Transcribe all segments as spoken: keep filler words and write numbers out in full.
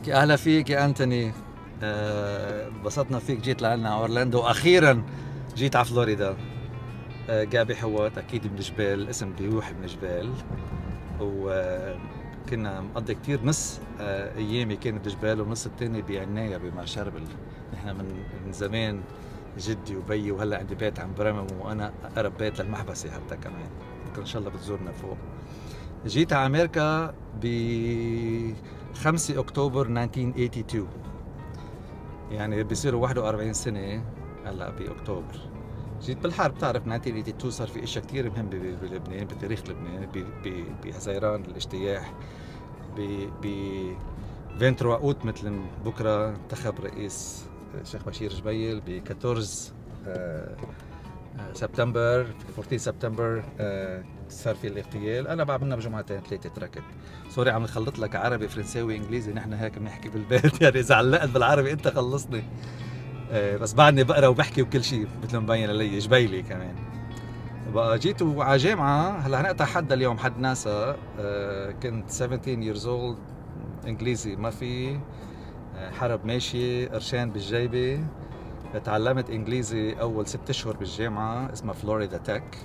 اهلا فيك يا انتوني. انبسطنا فيك، جيت لعنا اورلاندو واخيرا جيت على فلوريدا. آه، جابي حوات اكيد من جبال، الاسم بيوحي من جبال، وكنا مقضي كتير نص آه، ايامي كانت بجبال ونص التاني بعناية بمع شربل. نحن من من زمان جدي وبيي، وهلا عندي بيت عم برمم، وانا اقرب بيت للمحبسة حتى كمان. بكره ان شاء الله بتزورنا فوق. جيت على امريكا ب خمسة اكتوبر ألف وتسعمية وثمانية وثمانين، يعني بيصيروا واحد وأربعين سنة هلا باكتوبر. جيت بالحرب، بتعرف ألف وتسعمية وثمانية وثمانين صار في اشياء كثير مهم بلبنان، بتاريخ لبنان، بحزيران الاجتياح، ب فينترو اوت مثل بكره انتخب رئيس الشيخ بشير جبيل، ب أربعة عشر سبتمبر، أربعتاشر سبتمبر صار في الاغتيال. انا بعد منا بجمعتين ثلاثه تركت. سوري عم نخلط لك عربي فرنساوي انجليزي، نحن هيك بنحكي بالبيت يعني اذا علقت بالعربي انت خلصني. بس بعدني بقرا وبحكي وكل شيء مثل ما مبين علي، جبيلي كمان. بقى جيت على جامعه، هلا هنقطع حد اليوم، حد ناسا. كنت سبعتاشر years old، انجليزي ما في، حرب ماشي، قرشين بالجيبه. تعلمت انجليزي اول ست اشهر بالجامعه اسمها فلوريدا تك،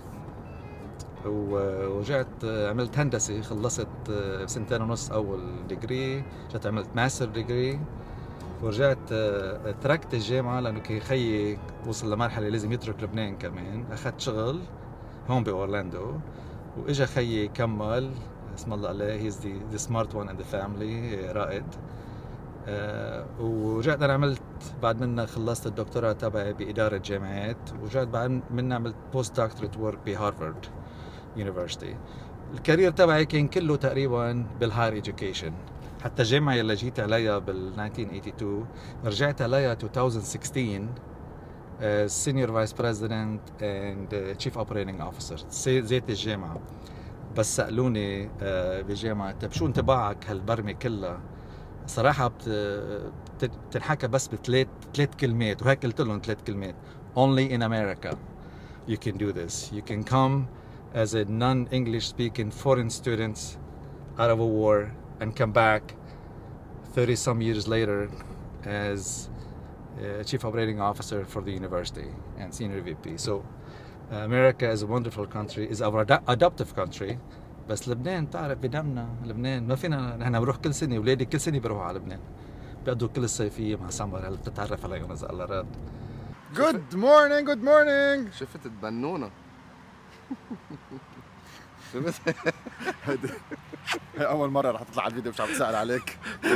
ورجعت عملت هندسه، خلصت سنتين ونص اول ديجري، رجعت عملت ماستر ديجري، ورجعت تركت الجامعه لانه كي خيي وصل لمرحله لازم يترك لبنان كمان. اخذت شغل هون باورلاندو، واجا خيي كمل، اسم الله عليه، هيز ذا سمارت وان ان ذا فاميلي، رائد. أه ورجعت انا عملت بعد منها، خلصت الدكتوراه تبعي باداره جامعات، ورجعت بعد منها عملت بوست دكتوريت ورك بهارفارد يونيفرسيتي. الكارير تبعي كان كله تقريبا بالهاير ايديوكيشن. حتى الجامعه اللي جيت عليها بال ألف وتسعمية وثمانية وثمانين رجعت عليها ألفين وستة عشر سينيور فايس بريزيدنت اند تشيف اوبريتنج اوفيسر، ذات الجامعه. بس سالوني uh, بالجامعه، طيب شو انطباعك هالبرمه كلها؟ صراحة بتنحكى بس بثلاث ثلاث كلمات، وهيك قلت لهم ثلاث كلمات: Only in America you can do this. You can come as a non-English speaking foreign student out of a war and come back thirty some years later as a chief operating officer for the university and senior V P. So uh, America is a wonderful country, is our ad adoptive country. بس لبنان تعرف بدمنا، لبنان ما فينا نحن بروح كل سنه، اولادي كل سنه بيروحوا على لبنان، بيقضوا كل الصيفيه مع سمر. هلا بتتعرف عليهم اذا الله راد. جود مورنينج جود مورنينج. شفت البنونه؟ شفت؟ هي اول مره رح تطلع على الفيديو مش عم تسال عليك.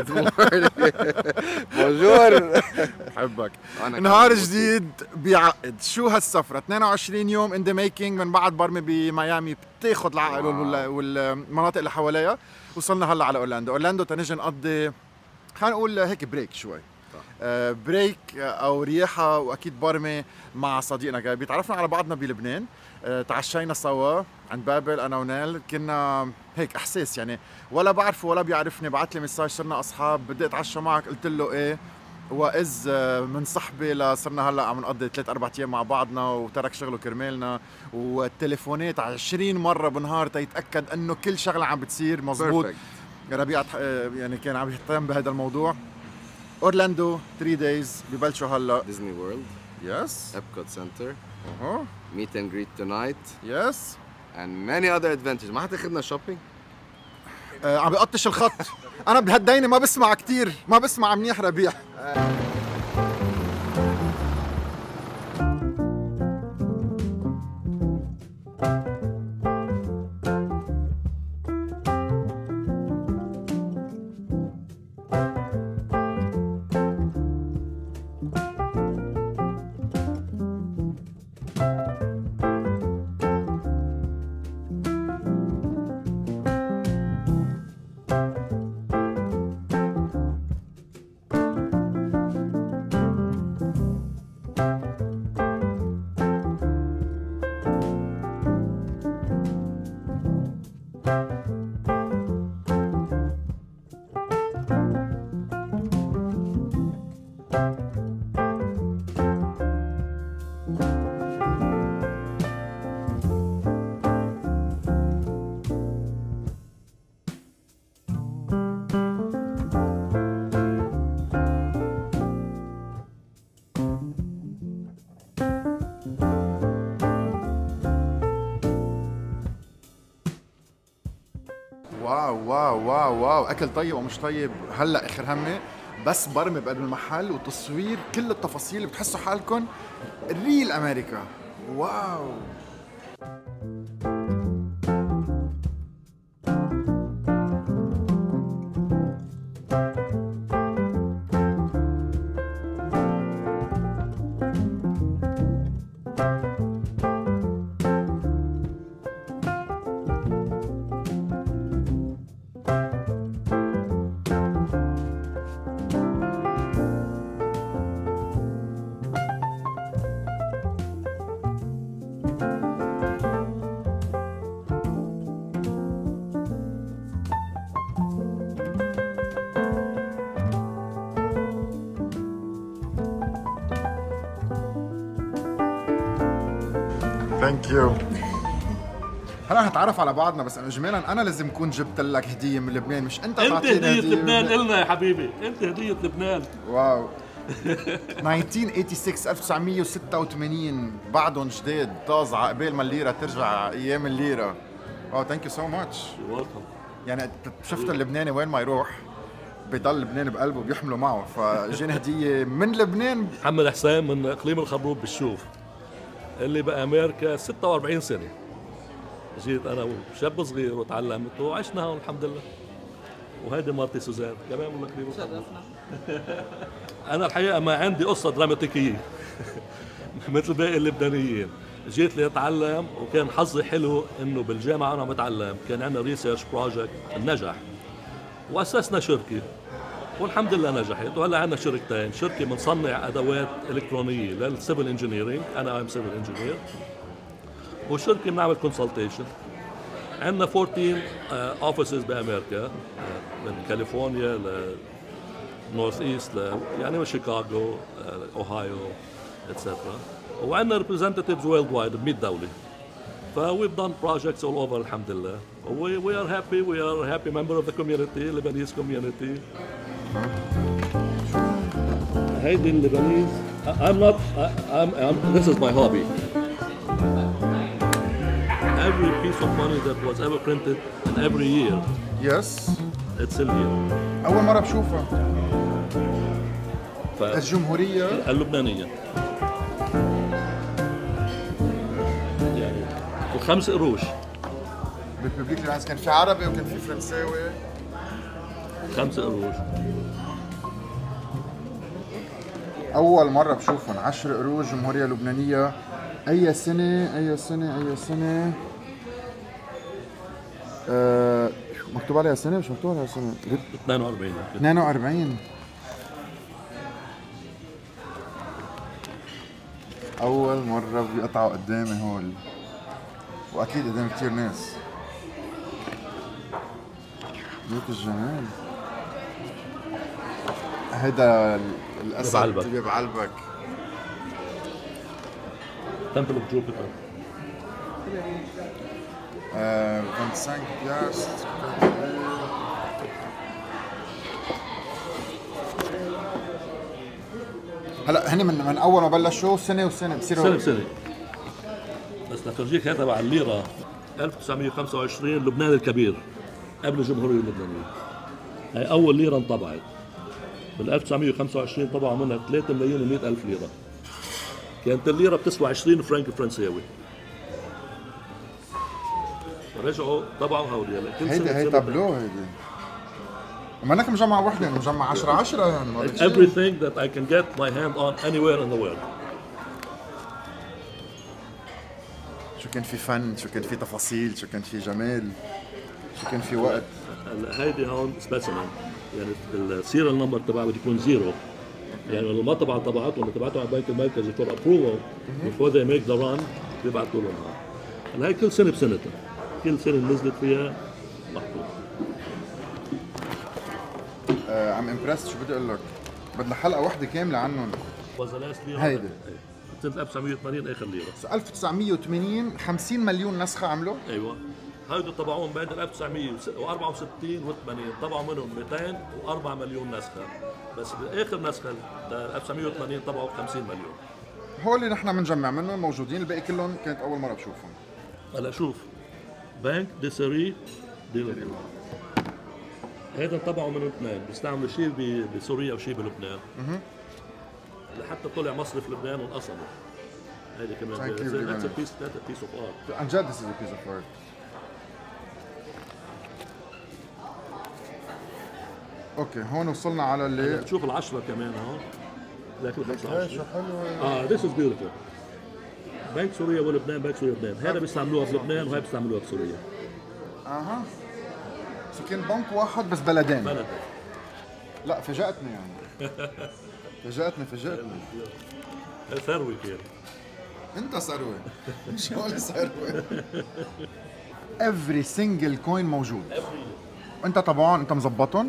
بونجور، بحبك. نهار جديد بيعقد، شو هالسفره؟ اثنين وعشرين يوم ان ذا ميكينج من بعد برمي بميامي، بتاخذ العقل والمناطق اللي حواليها. وصلنا هلا على اورلاندو. اورلاندو تنجي نقضي، خلينا نقول هيك بريك شوي، آه بريك او رياحه، واكيد برمي مع صديقنا جاي. بيتعرفنا على بعضنا بلبنان، آه تعشينا سوا عند بابل انا ونيل، كنا هيك احساس يعني، ولا بعرفه ولا بيعرفني، بعت لي مساج صرنا اصحاب، بدي اتعشى معك، قلت له ايه، واذ من صحبي لصرنا هلا عم نقضي ثلاث اربع ايام مع بعضنا، وترك شغله كرمالنا، والتليفونات عشرين مره بالنهار تيتاكد انه كل شغله عم بتصير مزبوط. ربيع يعني كان عم يهتم بهذا الموضوع. اورلاندو ثلاثة دايز ببلشوا هلا. ديزني وورلد، يس. ابكوت سنتر، اها، ميت اند جريت تونايت، يس، and many other adventures. ما حتاخذنا شوبينج؟ آه عم بقطش الخط. انا بهالدينه ما بسمع كثير، ما بسمع منيح ربيع. واو واو واو واو، اكل طيب ومش طيب هلا اخر همي، بس برمي بقلب المحل وتصوير كل التفاصيل اللي بتحسوا حالكم ريل امريكا. واو. ثانك يو. هلا نتعرف على بعضنا، بس اجمالا انا لازم اكون جبت لك هديه من لبنان، مش انت انت تعطيني هدية هديه لبنان النا يا حبيبي، انت هدية لبنان. واو. ألف وتسعمية وستة وثمانين بعدهم جداد طازه عقبال ما الليره ترجع ايام الليره. واو ثانك يو سو ماتش. يعني شفت اللبناني وين ما يروح بيضل لبنان بقلبه بيحمله معه، فاجاني هديه من لبنان. محمد حسين من اقليم الخروب بالشوف اللي بامريكا ستة وأربعين سنه. جيت انا وشاب صغير وتعلمت وعشنا هون الحمد لله. وهيدي مرتي سوزان كمان من اقليم الخروب. انا الحقيقه ما عندي قصه دراماتيكيه مثل باقي اللبنانيين. جيت لاتعلم وكان حظي حلو انه بالجامعه وانا بتعلم كان عندنا ريسيرش بروجكت نجح واسسنا شركه والحمد لله نجحت. وهلا عندنا شركتين، شركه بنصنع ادوات الكترونيه للسيفل انجينيرنج، انا ام سيفل انجينير، وشركه بنعمل كونسلتيشن. عندنا أربعتاشر اوفيسز بامريكا من كاليفورنيا ل نورث ايست ل يعني من شيكاغو اوهايو اتسترا، وعندنا ريبريزنتيفز وورلد وايد ب مية دوله. ف we've done projects all over الحمد لله. We, we are happy, we are a happy member of the community, Lebanese community. هيدي اللبنانيز. I'm not, I'm, I'm, this is my hobby. Every piece of money that was ever printed and every year. Yes. It's still here. أول مرة بشوفها. ف... الجمهورية اللبنانية. يعني الخمس قروش. بالببليك لبنان كان في عربي وكان في فرنساوي. خمس قروش. أول مرة بشوفهم عشر قروش جمهورية لبنانية. أي سنة أي سنة أي سنة أه مكتوب عليها سنة مش مكتوب عليها سنة. اثنين وأربعين. اثنين وأربعين. أول مرة بيقطعوا قدامي هول، وأكيد قدام كتير ناس. بيوت الجمال. هيدا الأسد اللي بعلبك. Temple of Jupiter. آه، خمسة وعشرين بياس. هلا هن من من اول ما بلشوا سنه وسنه بصيروا سنه بسنه. بس لفرجيك هذا تبع الليره ألف وتسعمية وخمسة وعشرين لبنان الكبير قبل الجمهوريه اللبنانيه. هي اول ليره انطبعت. بال ألف وتسعمية وخمسة وعشرين طبعوا منها ثلاثة ملايين ومئة ألف ليره. كانت الليره بتسوى عشرين فرنك فرنساوي. رجعوا طبعوا هودي هلا كل هيدي سنه هي تابلو هيدي. ما انك مجمع وحده مجمع عشرة عشرة يعني. Everything that I can get my hand on anywhere in the world. شو كان في فن، شو كان في تفاصيل، شو كان في جمال، شو كان في وقت. هيدي هون سبيسيمن، يعني السيريال نمبر تبعها بده يكون زيرو. يعني لما ما طبعا طبعات ولا تبعتوا على البنك المركزي فور ابروفل before they make the run بيبعتوا لهم. هلا هي كل سنه بسنتها، كل سنه نزلت فيها محطوط. آه عم امبرست. شو بدي اقول لك، بدنا حلقه واحده كامله عنهم. هيدي سنه ألف وتسعمية وثمانين اخر ليره. ألف وتسعمية وثمانين خمسين مليون نسخه عملوا. ايوه هيدو طبعوهم بين ألف وتسعمية وأربعة وستين وثمانين طبعوا منهم مئتين وأربعة مليون نسخه، بس باخر نسخه ألف وتسعمية وثمانين طبعوا خمسين مليون. هول اللي نحن بنجمع منهم موجودين، الباقي كلهم كانت اول مره بشوفهم. هلا شوف بنك دي سيري ديل. هذا طبعه من لبنان، بيستعملوا شيء ب- بسوريا وشيء بلبنان. لحتى طلع مصرف لبنان وانقصبوا. هذه كمان Thank you very that's a much. piece that's a piece of art. عن جد this is a piece of art. اوكي هون وصلنا على اللي تشوف العشرة كمان اهو. لكن هي خمسة شو وعشرين. حلوه. اه this is beautiful. بنك سوريا ولبنان، بنك سوريا ولبنان، هذا بيستعملوها بلبنان وهي بيستعملوها بسوريا. اها سو كان بنك واحد بس بلدين. بلد. لا فاجأتني يعني. فاجأتني فاجأتني. ثروة كثير. انت ثروه مش هون ثروه. every single coin موجود. انت طبعا انت مظبطهم.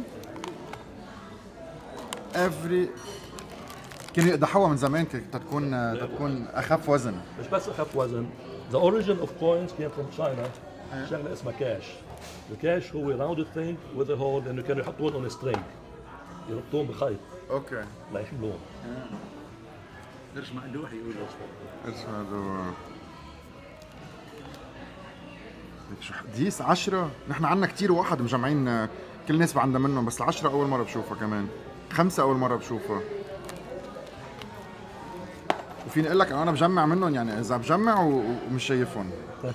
every كانوا يقدحوها من زمان تكون تكون اخف وزن. مش بس اخف وزن. The origin of coins came from China. شغله اسمها كاش. الكاش هو rounded thing with a hole انه كانوا يحطوهم on a string. يربطوهم بخيط اوكي ليحملوهم. قرش مقلوح يقولوا. ايش هذا؟ ليك شو ديس عشرة. نحن عنا كتير واحد مجمعين كل الناس عندها منهم، بس العشرة أول مرة بشوفها كمان. خمسة أول مرة بشوفها. وفيني أقول لك أنا بجمع منهم، يعني إذا بجمع و- ومش شايفهم.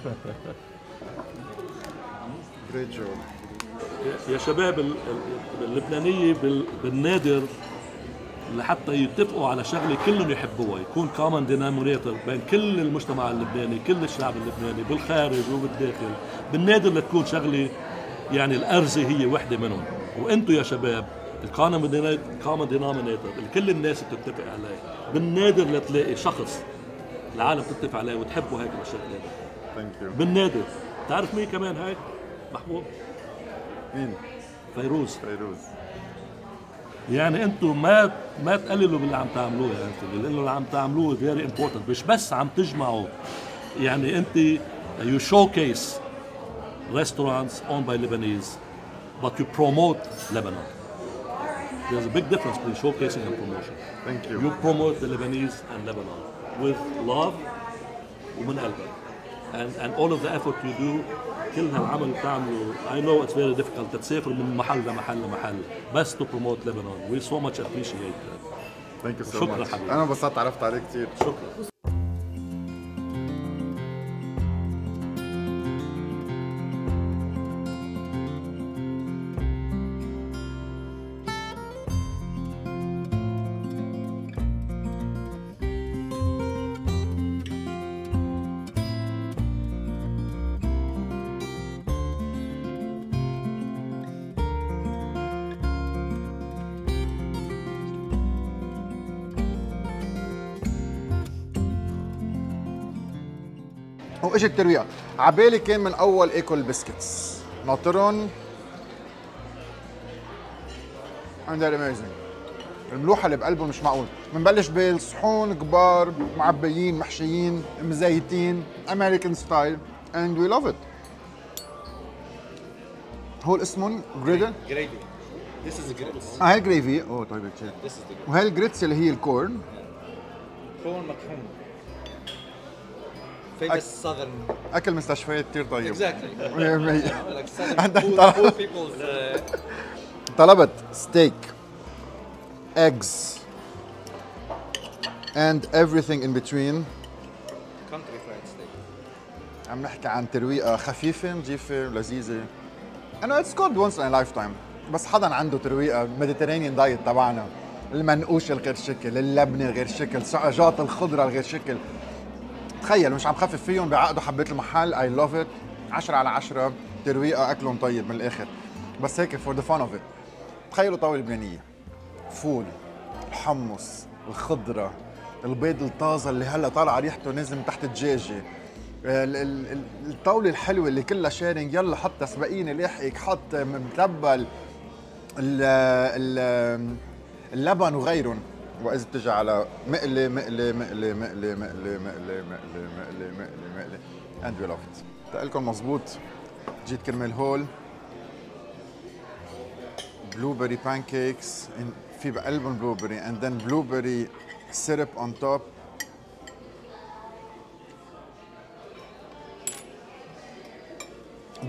Great job. يا شباب ال- ال- اللبنانية بال- بالنادر لحتى يتفقوا على شغله كلهم يحبوها، يكون كومن دينامونيتور بين كل المجتمع اللبناني، كل الشعب اللبناني بالخارج وبالداخل، بالنادر لتكون شغله يعني الارزه هي وحده منهم، وانتم يا شباب الكومن دينامونيتور اللي كل الناس بتتفق عليه، بالنادر لتلاقي شخص العالم تتفق عليه وتحبه هيك بالشكل هذا. Thank you. بالنادر. تعرف مين كمان هيك؟ محمود مين؟ فيروز. فيروز. يعني انتم ما ما تقللوا باللي عم تعملوه يا انتم، لانه اللي عم تعملوه فيري امبورتنت، مش بس عم تجمعوا، يعني انت يو شوكيس restaurants owned by Lebanese but you promote Lebanon. There's a big difference between showcasing and promotion. Thank you. You promote the Lebanese and Lebanon with love ومن قلبك. And and all of the effort you do كل هالعمل اللي بتعمله I know it's very difficult تسافر من محل لمحل لمحل بس to promote Lebanon. We so much appreciate that. Thank you so شكراً much. حبيبي. أنا انبسطت عرفت عليك كثير. شكرا. واجت الترويقه عبالي كان من اول اكل بسكتس ناطرهم and they're amazing. الملوحه اللي بقلبهم مش معقول. بنبلش بالصحون كبار معبيين محشيين مزيتين امريكان ستايل and we love it. هول اسمهم جريدل. جريفي. This is the grits. اه هي جريفي. اوه طيب كثير. This is the grits. وهي الجريتس اللي هي الكورن. كورن مطحون. Famous southern. اكل مستشفيات كثير طيب. Exactly. مية بالمية. Like southern عندك food, طلب. food people's. Uh, طلبت ستيك eggs and everything in between. country fried steak. عم نحكي عن ترويقه خفيفه نظيفه لذيذه. انه اتس جود وانس ان لايف تايم. بس حدا عنده ترويقه ميديترينيان دايت تبعنا، المنقوش الغير شكل، اللبنه الغير شكل، سعجات الخضره الغير شكل. تخيل مش عم خفف فيهم بعقدوا حبيت المحل. اي لاف ات. عشرة على عشرة. ترويقه اكلهم طيب من الاخر. بس هيك فور ذا فان اوف ات. تخيلوا طاوله لبنانيه، فول، الحمص، الخضره، البيض الطازه اللي هلا طالعه ريحته نازل من تحت الدجاجه، ال- ال- ال- الطاوله الحلوه اللي كلها شيرنج، يلا حط سبقيني لحقك، حط متبل، ال- ال- اللبن وغيرهم. واذا بتجي على مقلي مقلي مقلي مقلي مقلي مقلي مقلي مقلي مقلي مقلي اند وي لاف ات. تقلكم مزبوط. جيت كرمال هول blueberry pancakes in في بقلبهم blueberry and then blueberry syrup on top.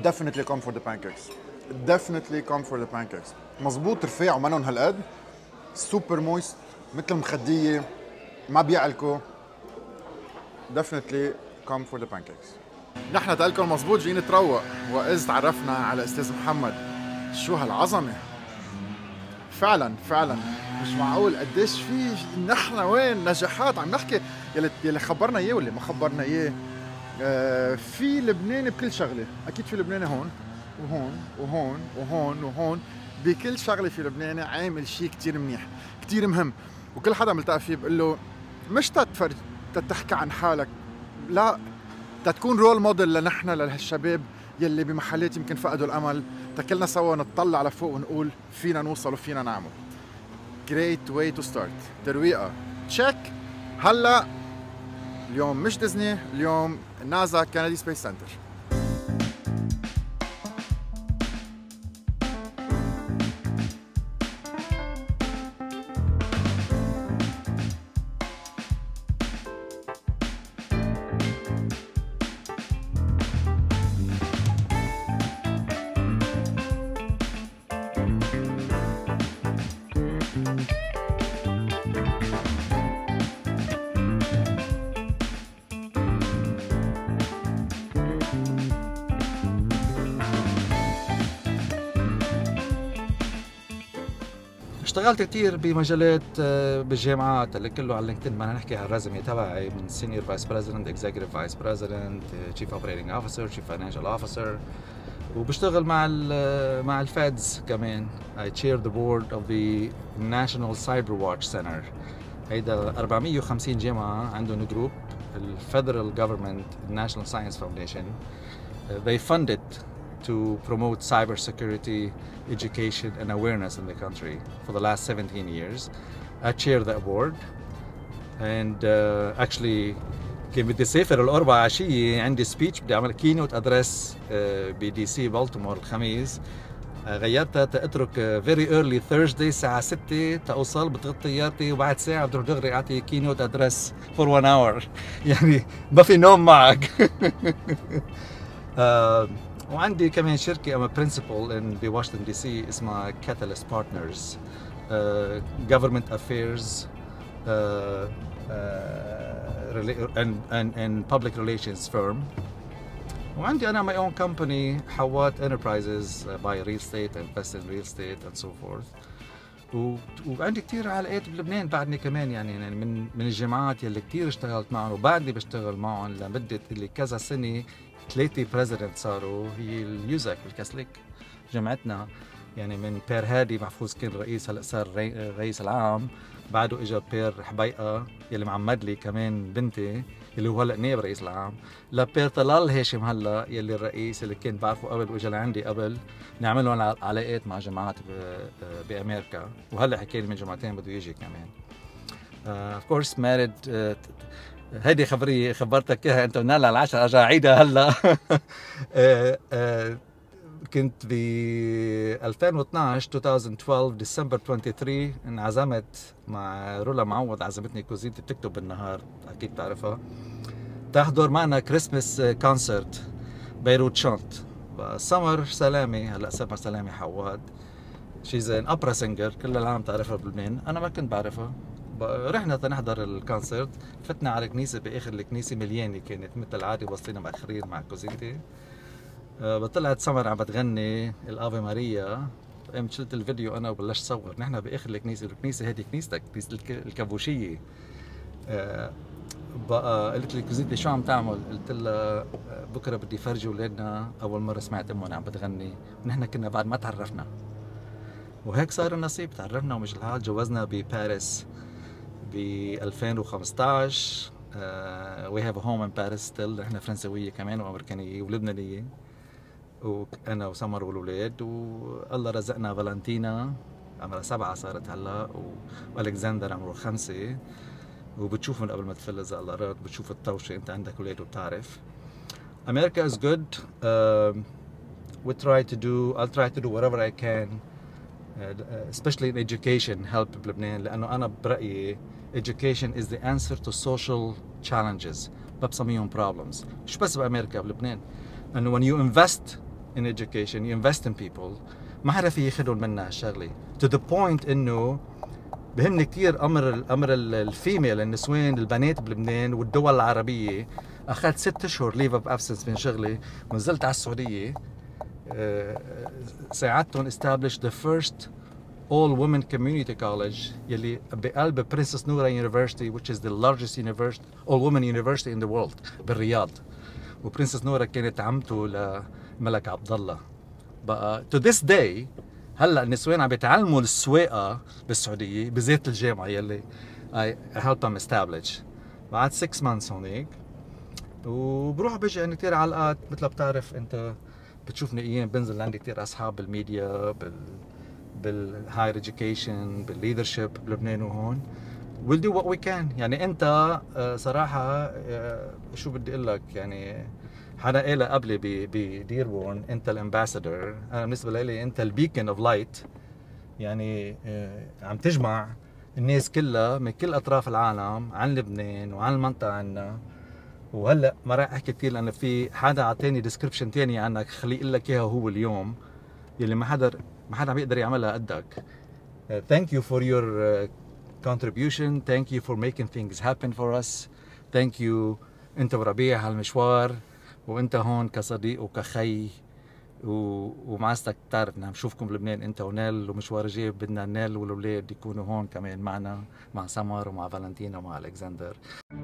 definitely come for the pancakes. Definitely come for the pancakes. مزبوط رفيع ومنهم هالقد. سوبر مويست مثل المخدية ما بيعلكوا. Definitely come for the pancakes. نحن تقلكم مزبوط جايين نتروق وإذ تعرفنا على أستاذ محمد. شو هالعظمة. فعلا فعلا مش معقول قديش في نحن وين نجاحات عم نحكي يلي يلي خبرنا اياه واللي ما خبرنا اياه. آه في لبنان بكل شغله، اكيد في لبناني هون وهون وهون وهون وهون، بكل شغله في لبناني عامل شيء كثير منيح كثير مهم، وكل حدا ملتقى فيه بقول له مش تتفرج تتحكي عن حالك، لا تتكون رول موديل لنحن لهالشباب يلي بمحلات يمكن فقدوا الامل، تكلنا سوا نطلع لفوق ونقول فينا نوصل وفينا نعمل. Great way to start. ترويقة تشيك. هلا اليوم مش ديزني، اليوم ناسا كندي سبيس سنتر. اشتغلت كثير بمجالات بالجامعات اللي كله على لينكدين، ما نحكي على الرزمه تبعي من سينيور فايس بريزيدنت، اكزيكتيف فايس بريزيدنت، تشيف اوبريتنج اوفيسر، تشيف فاينانشال اوفيسر، وبشتغل مع ال مع الفيدز كمان. I chair the board of the National Cyber Watch Center. هيدا أربعمية وخمسين جامعة عندهم جروب، الفيدرال government National Science Foundation. They fund it to promote cybersecurity education and awareness in the country for the last seventeen years. I chair that board, and uh, actually كان بدي سافر الأربعاء عشية، عندي سبيتش بدي أعمل كينوت أدرس بدي سي بالتمور الخميس. غيرتها تأترك very early Thursday الساعة ستة تأوصل، بتغطي طيارتي وبعد ساعة بتروح دغري أعطي كينوت أدرس for one hour. يعني ما في نوم معك. uh, وعندي كمان شركة أنا برنسبل in بواشنطن دي سي اسمها Catalyst Partners, uh, Government Affairs uh, uh, and, and, and Public Relations firm. وعندي أنا my own company حوات Enterprises, uh, buy real estate, invest in real estate and so forth. و... وعندي كتير علاقات بلبنان بعدني كمان، يعني من من الجامعات يلي كتير اشتغلت معهم وبعدني بشتغل معهم لمدة اللي كذا سنة. ثلاثة بريزيدنت صاروا، هي اليوزك بالكاثوليك جامعتنا، يعني من بير هادي محفوظ كان رئيس، هلا صار رئيس العام، بعده اجى بير حبيقه يلي معمد لي كمان بنتي اللي هو هلا نائب رئيس العام، لبير طلال هاشم هلا يلي الرئيس اللي كنت بعرفه قبل واجى لعندي قبل، نعمل لهم علاقات مع جامعات بامريكا، وهلا حكى لي من جامعتين بده يجي كمان. اوف كورس مارد. هيدي خبرية خبرتك اياها انت ونالا على العشرة، ارجع اعيدها هلا. كنت ب ألفين واثنعش ألفين واثناشر ديسمبر ثلاثة وعشرين انعزمت مع رولا معوض، عزمتني كوزينتي بتكتب بالنهار اكيد تعرفها، تحضر معنا كريسمس كونسرت بيروت شانت. سمر سلامي، هلا سمر سلامي حواد، شيز ان اوبرا سينجر، كل العالم تعرفها بلبنان، انا ما كنت بعرفها. رحنا تنحضر الكونسرت، فتنا على كنيسة باخر الكنيسة مليانة كانت مثل العادي، وصلنا مأخرين مع كوزينتي. أه طلعت سمر عم بتغني الافي ماريا، قمت شلت الفيديو انا وبلشت صور. نحن باخر الكنيسة، الكنيسة هذه كنيستك، كنيسة الكابوشية. أه بقى قلت لي كوزينتي شو عم تعمل؟ قلت لها بكره بدي فرجي اولادنا اول مرة سمعت امهم عم بتغني، ونحن كنا بعد ما تعرفنا. وهيك صار النصيب، تعرفنا ومش الحال، جوزنا بباريس ب ألفين وخمسطعش. وي هاف ا هوم ان باريس ستيل، نحن فرنسويه كمان وامريكانيه ولبنانيه، وانا وسمر والولاد، والله رزقنا فالنتينا عمرها سبعه صارت هلا، والكسندر عمره خمسه، وبتشوف من قبل ما تفلز الله راد، بتشوف الطوشه، انت عندك اولاد وبتعرف. America is good. Uh, we try to do I'll try to do whatever I can, uh, especially in education, help بلبنان، لأنه أنا برأيي education is the answer to social challenges، ما بسميهم problems، مش بس بأمريكا، بلبنان. أنه when you invest in education, you invest in people. ما حدا في يخلون منا هالشغله. To the point إنه بهمني كثير أمر الأمر الفيميل النسوان البنات بلبنان والدول العربية. أخذت ست أشهر leave of absence من شغلي ونزلت على السعودية. ساعدتهم establish the first all women community college يلي بقلب برنسس نورا University, which is the largest university all women university in the world بالرياض. وبرنسس نورا كانت عمته لملك عبد الله. بقى to this day هلا النسوان عم بيتعلموا السواقه بالسعوديه بذات الجامعه يلي I help them establish. بعد six months هونيك وبروح بيجي عندي كثير علاقات مثل ما بتعرف انت بتشوفني ايام بنزل عندي كثير اصحاب بالميديا بال بالهاير اديوكيشن بالليدرشيب بلبنان وهون. we'll do what we can. يعني انت صراحه شو بدي اقول لك يعني حدا قالها قبلي بديربورن انت الامباسادور. انا بالنسبه لي انت البيكن اوف لايت. يعني عم تجمع الناس كلها من كل اطراف العالم عن لبنان وعن المنطقه عنا. وهلا ما راح احكي كثير لانه في حدا اعطاني ديسكربشن ثاني عنك خليه يقول لك اياها هو اليوم يلي ما حدا ما حدا بيقدر يعملها قدك. Thank you for your contribution. Thank you for making things happen for us. Thank you انت وربيع هالمشوار وانت هون كصديق وكخي و... ومعزتك بتعرف انه بشوفكم بلبنان انت ونال ومشوار جاي بدنا نال والاولاد يكونوا هون كمان معنا مع سمر ومع فالنتينا ومع الكسندر.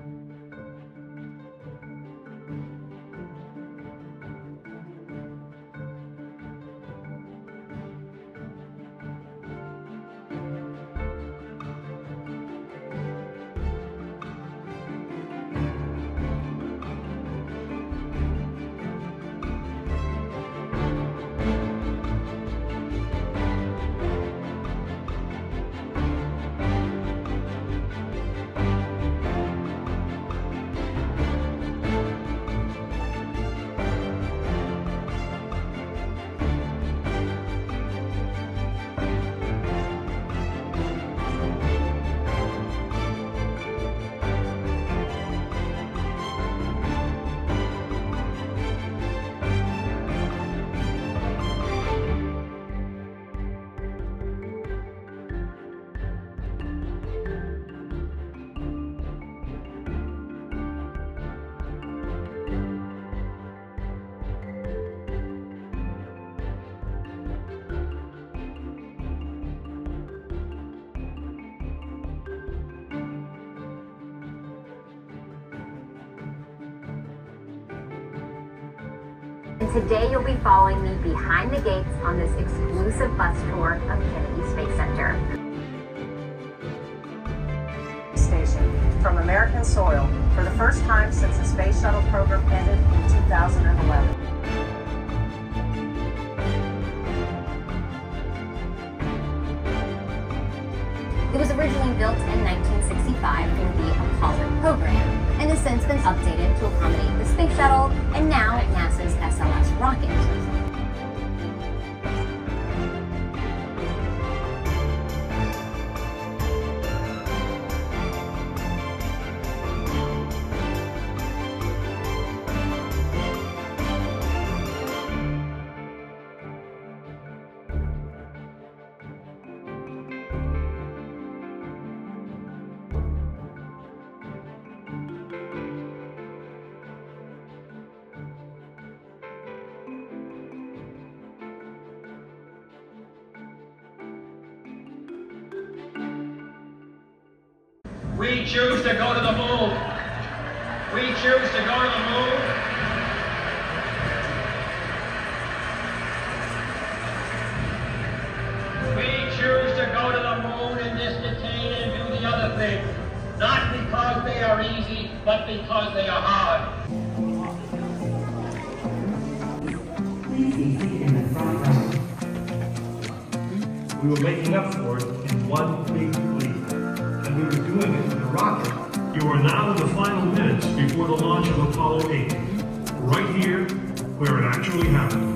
And today you'll be following me behind the gates on this exclusive bus tour of Kennedy Space Center. Station from American soil for the first time since the space shuttle program ended in two thousand eleven. It was originally built in nineteen sixty-five for the Apollo program and has since been updated to accommodate the space shuttle and now NASA's S L S rocket. We choose to go to the moon. We choose to go to the moon. We choose to go to the moon in this decade and do the other thing. Not because they are easy, but because they are hard. We were making up for it in one big leap. We were doing it with a rocket. You are now in the final minutes before the launch of Apollo eight, right here where it actually happened.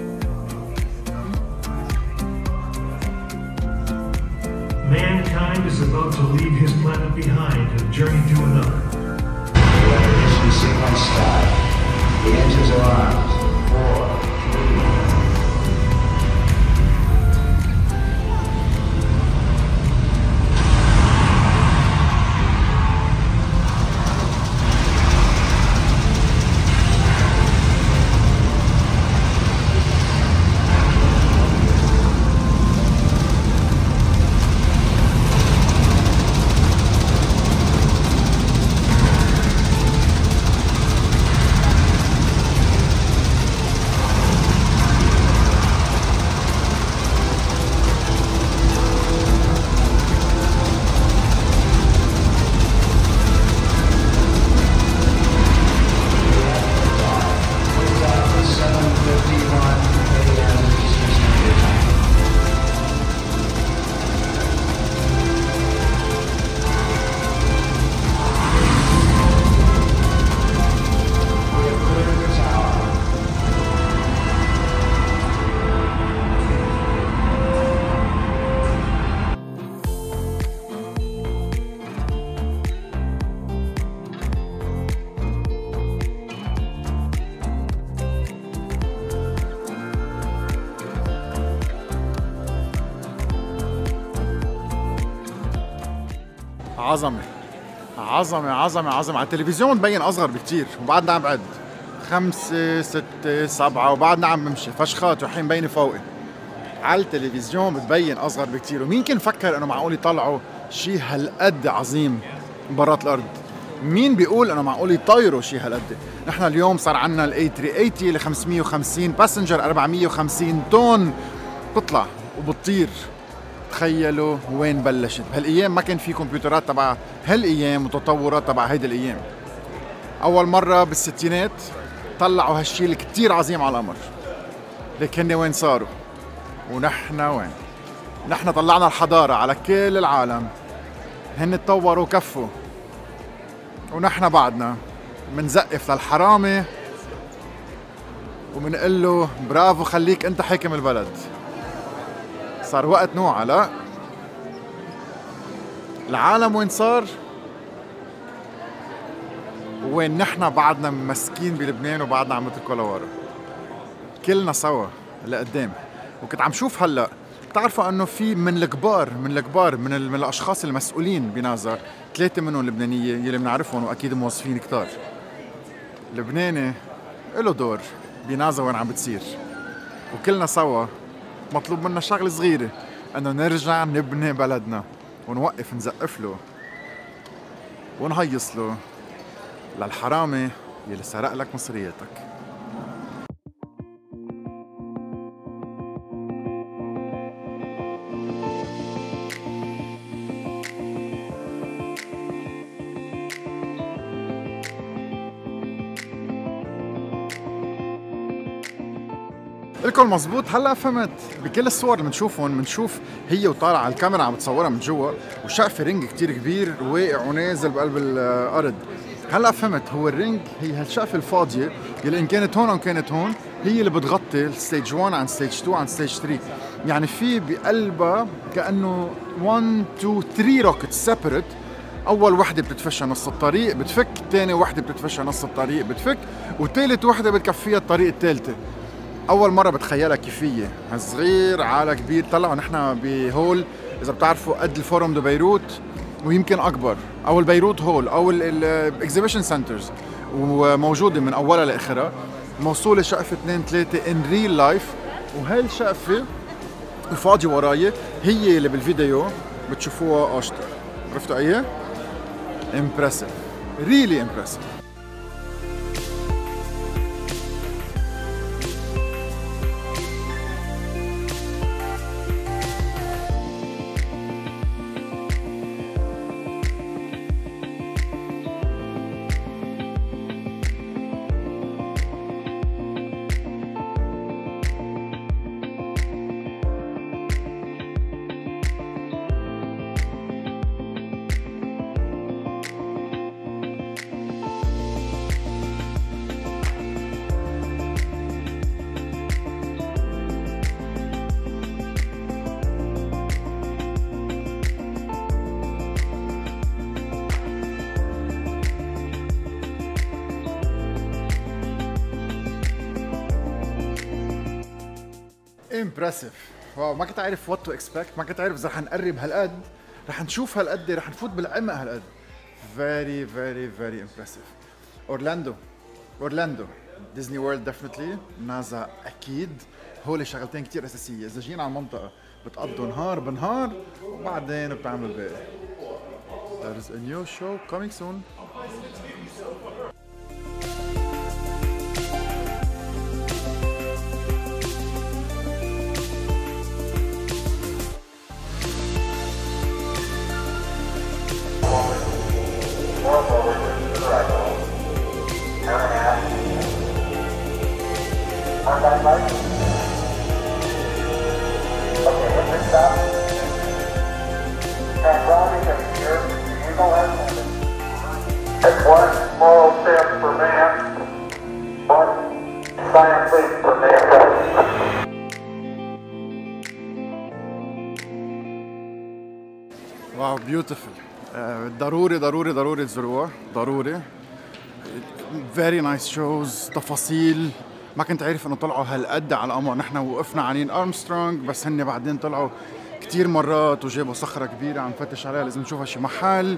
Mankind is about to leave his planet behind and journey to another. Ignition sequence start. The engines are armed. Four, three, عظمة عظمة عظمة عظمة. على التلفزيون تبين أصغر بكتير وبعدنا عم بعد خمسة ستة سبعة وبعدنا عم بمشي فشخات وحين مبينة فوقي. على التلفزيون بتبين أصغر بكتير. ومين كان فكر إنه معقول يطلعوا شي هالقد عظيم برات الأرض؟ مين بيقول إنه معقول يطيروا شي هالقد؟ نحن اليوم صار عنا ال إيه ثلاثمية وثمانين اللي خمسمية وخمسين باسنجر أربعمية وخمسين طن بتطلع وبتطير. تخيلوا وين بلشت. بهالايام ما كان في كمبيوترات تبع هالايام وتطورات تبع هيدي الايام. اول مره بالستينات طلعوا هالشيء اللي كثير عظيم على القمر. لكن وين صاروا؟ ونحن وين؟ نحن طلعنا الحضاره على كل العالم. هن تطوروا وكفوا. ونحن بعدنا منزقف للحرامي ومنقول له برافو خليك انت حاكم البلد. صار وقت نوعه. لا العالم وين صار وين نحن بعدنا مسكين بلبنان وبعدنا عم نتركه لورا. كلنا سوا لقدام. وكنت عم شوف هلا بتعرفوا انه في من الكبار من الكبار من, من الاشخاص المسؤولين بنازا ثلاثه منهم لبنانيه يلي بنعرفهم واكيد موظفين كتار. لبناني له دور بنازا وين عم بتصير. وكلنا سوا مطلوب منا شغله صغيره انه نرجع نبني بلدنا ونوقف نزقف له ونهيص له للحرامي يلي سرق لك مصرياتك. الكل مزبوط. هلا فهمت. بكل الصور اللي بنشوفهم بنشوف هي وطالعه على الكاميرا عم بتصورها من جوا وشقف رينج كتير كبير واقع ونازل بقلب الارض. هلا فهمت. هو الرينج هي هالشقفه الفاضيه يلي ان كانت هون او كانت هون هي اللي بتغطي الستيج واحد عن ستيج اثنين عن ستيج ثلاثة. يعني في بقلبها كانه واحد اثنين ثلاثة روكت سيبريت. اول وحده بتتفشى نص الطريق بتفك، ثاني وحده بتتفشى نص الطريق بتفك، وثالث وحده بتكفيها الطريق الثالثه. اول مره بتخيلها كيفيه هالصغير على كبير. طلعوا نحن بهول اذا بتعرفوا قد الفورم دو بيروت ويمكن اكبر، او البيروت هول او الاكزيبيشن سنترز، وموجوده من اولها لاخرها. موصوله شقفه اثنين ثلاثه ان ريل لايف. وهي الشقفه الفاضيه وراي هي اللي بالفيديو بتشوفوها اشطر. عرفتوا ايه؟ امبرسيف، ريلي امبرسيف. امبرسيف. واو، ما كنت عارف وات تو اكسبكت. ما كنت عارف اذا رح نقرب هالقد، رح نشوف هالقد، رح نفوت بالعمق هالقد. فيري فيري فيري امبرسيف. اورلاندو اورلاندو ديزني وورلد ديفنتلي، نازا اكيد. هول شغلتين كثير اساسيه. اذا جينا على المنطقه بتقضوا نهار بنهار وبعدين بتعملوا الباقي. There is a new show coming soon. One small step for man, one giant leap for mankind. واو بيوتيفul. ضروري ضروري ضروري تزوروها، ضروري. فيري نايس شوز، تفاصيل ما كنت عارف انه طلعوا هالقد على القمر. نحن وقفنا على نيل ارمسترونج بس هن بعدين طلعوا كتير مرات وجابوا صخرة كبيرة عم نفتش عليها لازم نشوفها شي محل.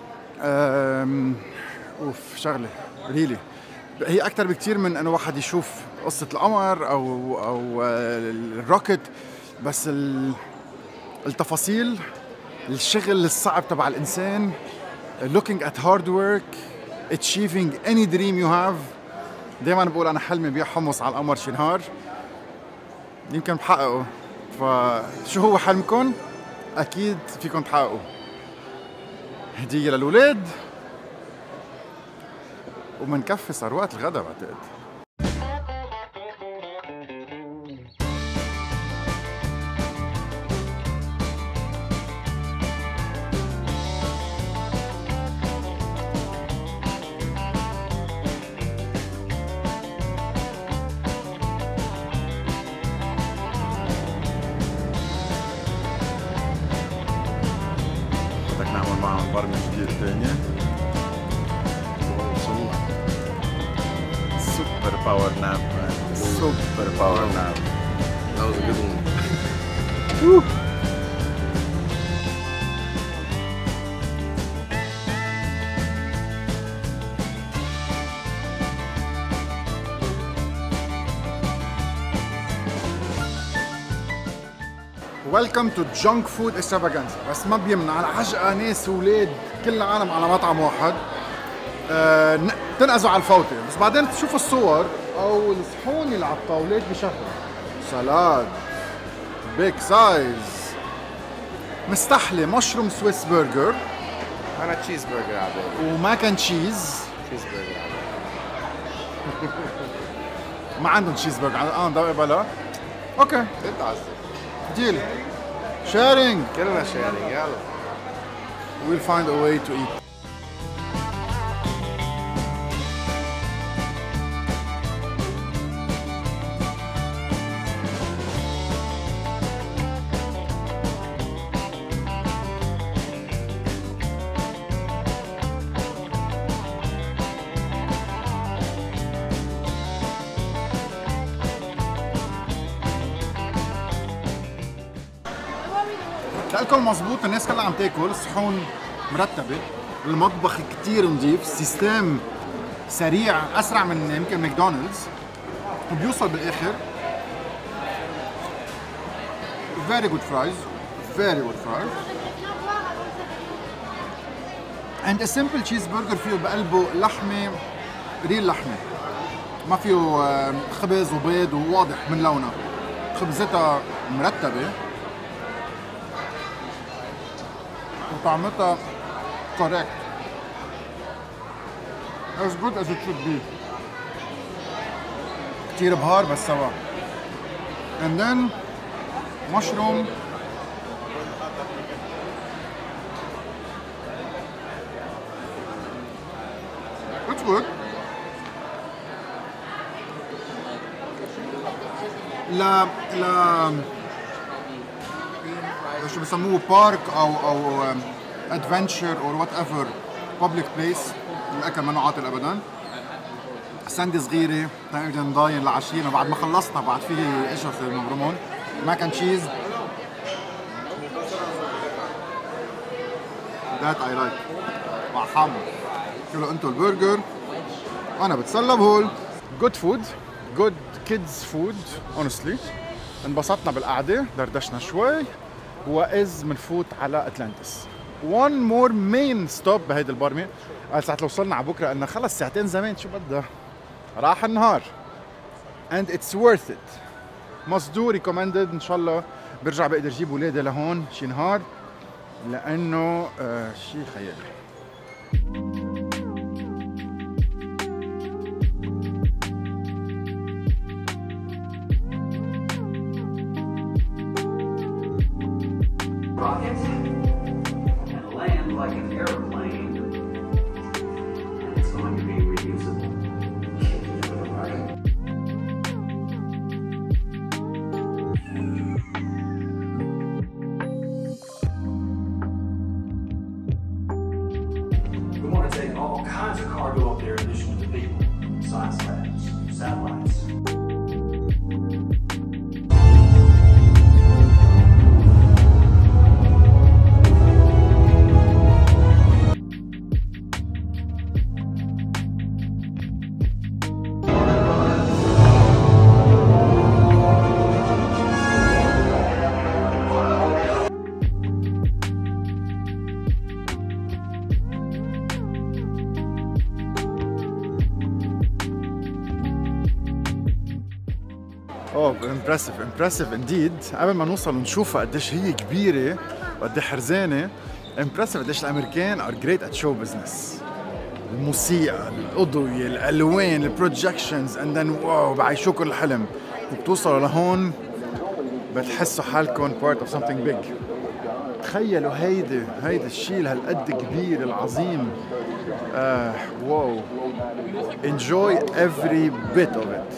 اوف شغلة ريلي هي أكتر بكتير من انه واحد يشوف قصة القمر او او الروكت، بس التفاصيل الشغل الصعب تبع الانسان looking at hard work achieving any dream you have. دايما بقول انا حلمي بيع حمص على القمر شي نهار، يمكن بحققه. فشو هو حلمكم؟ اكيد فيكم تحققوا. هدية للولاد ومنكفي صار وقت الغدا بعتقد. بدك نعمل معهم برمجة جديدة ثانية. Super power nap, man. Super power nap. That was a good one. Woo. Welcome to junk food extravaganza. بس ما بيمنع على عجقة ناس وولاد كل العالم على مطعم واحد. آه تنقزوا على الفوطة، بس بعدين تشوفوا الصور أو الصحون اللي على الطاولات بشكل سلاد بيك سايز مستحلي مشروم سويس برجر. أنا تشيز برجر عبالي. وماك اند تشيز. تشيز برجر عبالي. ما عندهم تشيز برجر، اه ندوق بلا. اوكي. انت عزيز. ديل. شيرينج. كلنا شيرينج يلا. We'll find a way to eat. تلاقيكم مظبوط، الناس كلها عم تاكل، الصحون مرتبه، المطبخ كتير نظيف، السيستم سريع اسرع من يمكن ماكدونالدز، وبيوصل بالاخر. very good fries very good fries and a simple cheeseburger فيه بقلبه لحمه ريل لحمه، ما فيه خبز وبيض وواضح من لونها، خبزتها مرتبه وطعمتها correct as good as it should be. كتير بهار بس سوا. and then mushroom it's good. لا لا شو بسموه بارك او او ادفنتشر اور وات ايفر بابليك بليس الاكل منه عاطل ابدا. سندي صغيره تقريبا ضاين لعشيه بعد ما خلصنا، بعد فيه قشص المبرمون. ماك اند تشيز ذات اي لايك مع حم. كلوا انتوا البرجر انا بتسلى بهول. جود فود، جود كيدز فود اونستلي. انبسطنا بالقعده، دردشنا شوي، وإذ منفوت على اتلانتس. one more main stop بهيدي البرمة. قال ساعة لو وصلنا على بكره قلنا خلص ساعتين زمان شو بدها، راح النهار and it's worth it. must do recommended. ان شاء الله برجع بقدر جيب ولادي لهون شي نهار لانه آه شي خيالي. rocket and land like an airplane, and it's going to be reusable. We want to take all kinds of cargo up there in addition to the people, science labs, satellites. امبرسيف امبرسيف انديد. قبل ما نوصل ونشوفها قديش هي كبيره وقد ايه حرزانه، امبرسيف قديش الامريكان ار جريت ات شو بزنس. الموسيقى، الاضويه، الالوان، البروجكشنز، اند ذن واو بعيشوكم الحلم، وبتوصلوا لهون بتحسوا حالكم بارت اوف سمثينج بيج. تخيلوا هيدي هيدي الشيء هالقد كبير العظيم. آه واو. enjoy every bit of it.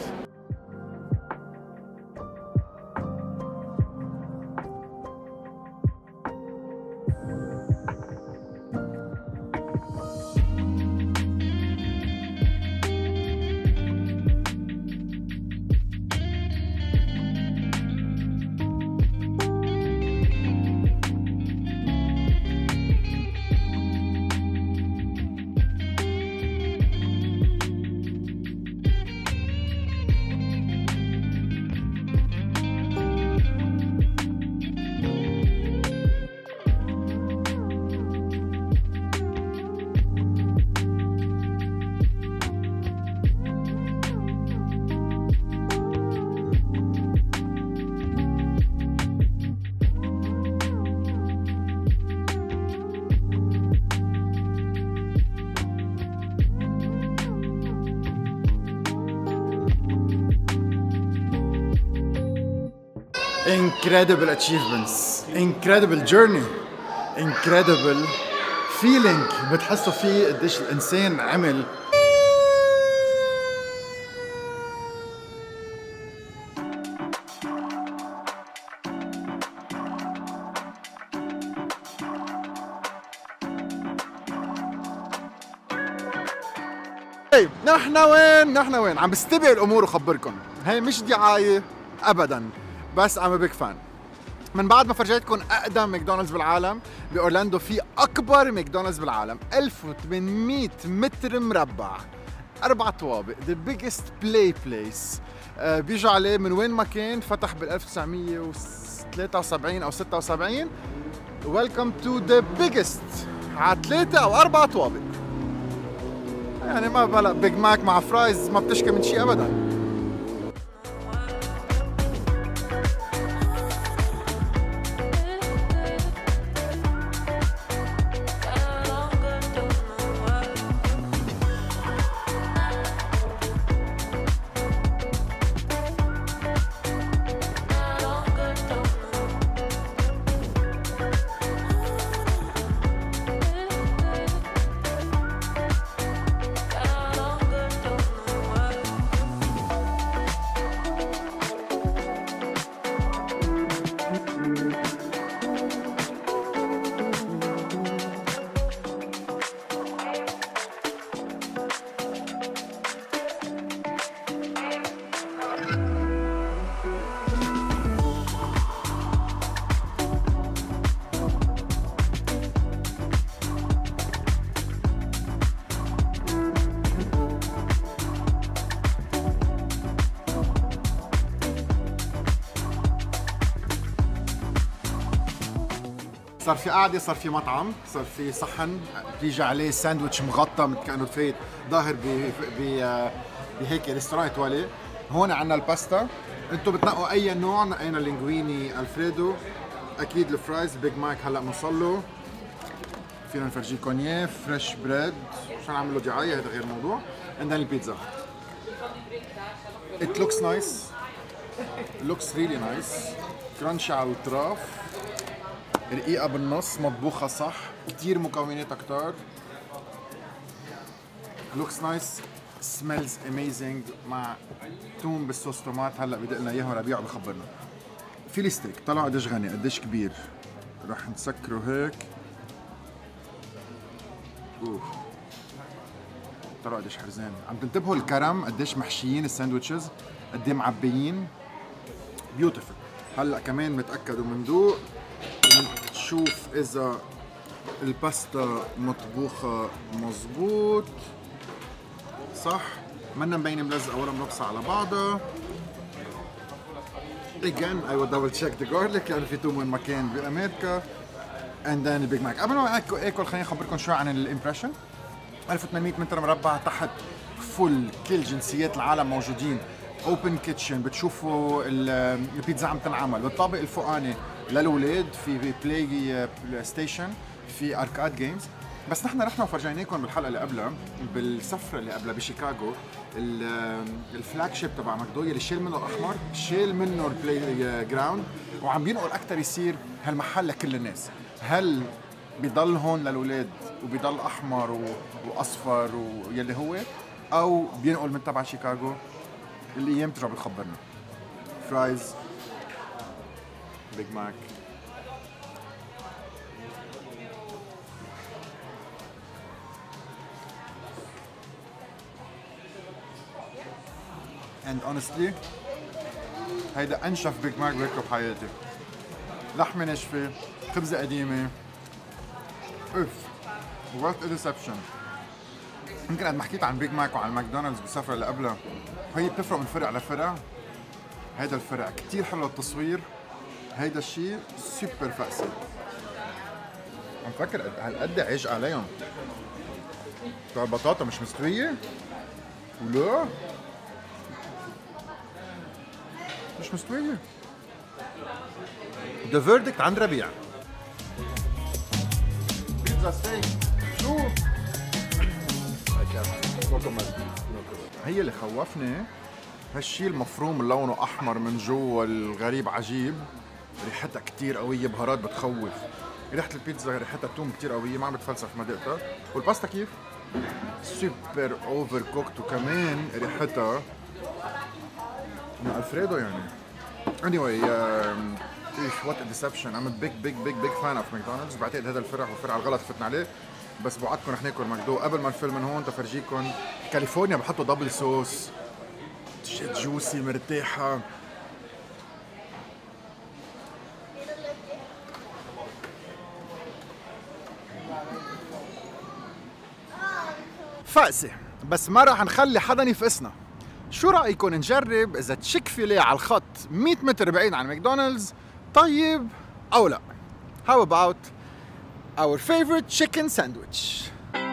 Incredible achievements, incredible journey, incredible feeling بتحسوا فيه قديش الإنسان عمل. طيب نحن وين؟ نحن وين؟ عم بستبق الأمور وخبركم، هي مش دعاية أبداً، بس I'm a big fan. من بعد ما فرجيتكم أقدم ماكدونالدز بالعالم، بأورلاندو في أكبر ماكدونالدز بالعالم، ألف وثمانمئة متر مربع، أربع طوابق، the biggest play place. آه بيجوا عليه من وين ما كان، فتح بال ألف وتسعمئة وثلاثة وسبعين أو ستة وسبعين. Welcome to the biggest، على ثلاثة أو أربع طوابق. يعني ما بلا بيج ماك مع فرايز ما بتشكي من شيء أبداً. صار في قعده، صار في مطعم، صار في صحن بيجي عليه ساندويتش مغطى مثل كانه فايت ظاهر بهيك ريستوران ايطالي. هون عندنا الباستا، انتم بتنقوا اي نوع. نقينا اللينغويني الفريدو، اكيد الفرايز بيج ماك هلا بنوصل له. فينا نفرجيكم اياه فريش بريد، مش نعمل له دعايه هذا غير موضوع. عندنا البيتزا. It looks nice. It looks really nice. كرانشي على الاطراف، رقيقة بالنص، مطبوخة صح، كتير مكوناتها كتار. looks nice, smells amazing. مع توم بالصوص طماط. هلا بدق لنا اياه ربيع بخبرنا. فيلي ستيك طلع قديش غني، قديش كبير. رح نسكره هيك. اوف طلع قديش حرزان. عم تنتبهوا الكرم قديش محشيين الساندويتشز، قد ايه معبيين. بيوتيفل. هلا كمان متأكد ومندوق نشوف اذا الباستا مطبوخة مزبوط صح، منا مبينة ملزقة ولا منقصة على بعضها. again I will double check the garlic لأنه في توم وين ما كان بأمريكا. and then البيج ماك. قبل ما اكل خليني اخبركم شوي عن الامبريشن. ألف وثمانمئة متر مربع تحت، فل كل جنسيات العالم موجودين. اوبن كيتشن، بتشوفوا البيتزا عم تنعمل. بالطابق الفوقاني للولاد في بلاي ستيشن، في اركاد جيمز. بس نحن رحنا وفرجيناكم بالحلقه اللي قبلها، بالسفره اللي قبلها بشيكاغو، الفلاج شيب تبع ماكدو اللي شيل منه الاحمر، شيل منه البلاي جراوند، وعم بينقل اكثر يصير هالمحل لكل الناس. هل بيضل هون للولاد وبيضل احمر و... واصفر ويلي هو، او بينقل من تبع شيكاغو؟ الايام ترجع بتخبرنا. فرايز، بيج ماك، and honestly هيدا انشف بيج ماك باكله بحياتي. لحمه ناشفه، خبزه قديمه، اوف وات ا ديسبشن. يمكن قد ما حكيت عن بيج ماك وعن ماكدونالدز بالسفره اللي قبلها، هي بتفرق من فرع لفرع. هيدا الفرع كتير حلو التصوير، هيدا الشيء سوبر فاسي. عم فكر هالقد عيش عليهم. تبع البطاطا مش مستويه؟ ولا مش مستويه. ذا فيردكت عند ربيع. بيتزا ستيك شو؟ هي اللي خوفني هالشي المفروم اللي لونه احمر من جوا الغريب عجيب، ريحتها كتير قويه، بهارات بتخوف. ريحه البيتزا ريحتها توم كتير قويه، ما عم بتفلسف مدقتها. والباستا كيف؟ سوبر اوفر كوكت، وكمان ريحتها من الفريدو يعني. anyway um, ايش وات ديسبشن. I'm a big big big big fan of McDonald's. بعتقد هذا الفرع هو الفرع الغلط فتنا عليه، بس بوعدكم رح ناكل ماكدو قبل ما نفل من هون تفرجيكم. كاليفورنيا بحطوا دبل صوص، شيت جوسي مرتاحه. فقسه، بس ما رح نخلي حدا يفقسنا. شو رأيكم نجرب إذا تشيك فيليه على الخط مية متر بعيد عن ماكدونالدز طيب أو لا؟ How about our favorite chicken sandwich?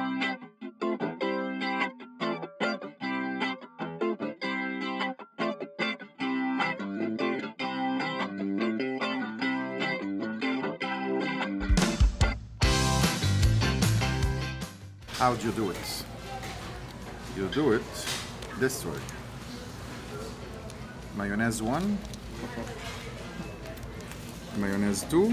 How do you do it? You do it this way. Mayonnaise one, mayonnaise two,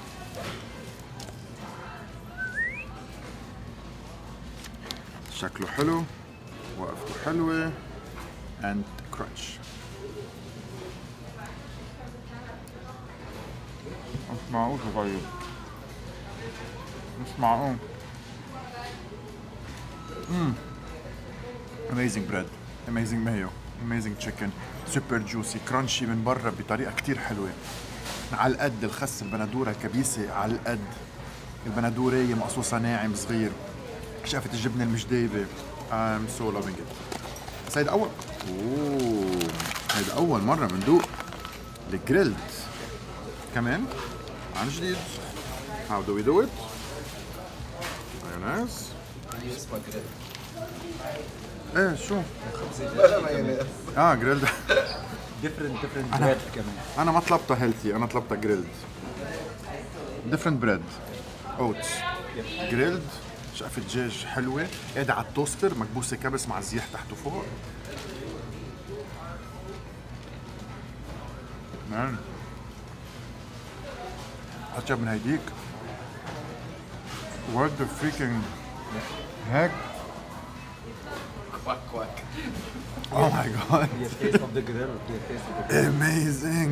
شكله حلو، وقفته حلوة and crunch. مش معقول صغير، مش معقول. مم. Amazing bread, amazing mayo, amazing chicken, super juicy, crunchy من برا بطريقة كتير حلوة. على القد الخس البندورة كبيسة، على القد البندورية مقصوصة ناعم صغير، شقفة الجبنة المجديبة. I'm so loving it. بس هيدا أول أوه هيدا أول مرة بندوق الجريلد كمان عن جديد. How do we do it? مايونيز. ايه شو؟ اه جريلد. ديفرنت ديفرنت بريد كمان. انا ما طلبتها هيلثي، انا طلبتها جريلد. ديفرنت بريد، اوتس، جريلد، شقفة دجاج حلوة، قاعدة على التوستر، مكبوسة كبس مع الزيح تحت وفوق. مان أطيب من هيديك. What the freaking heck? Quack quack. Oh my god. The taste of the grill. The taste of the grill. Amazing.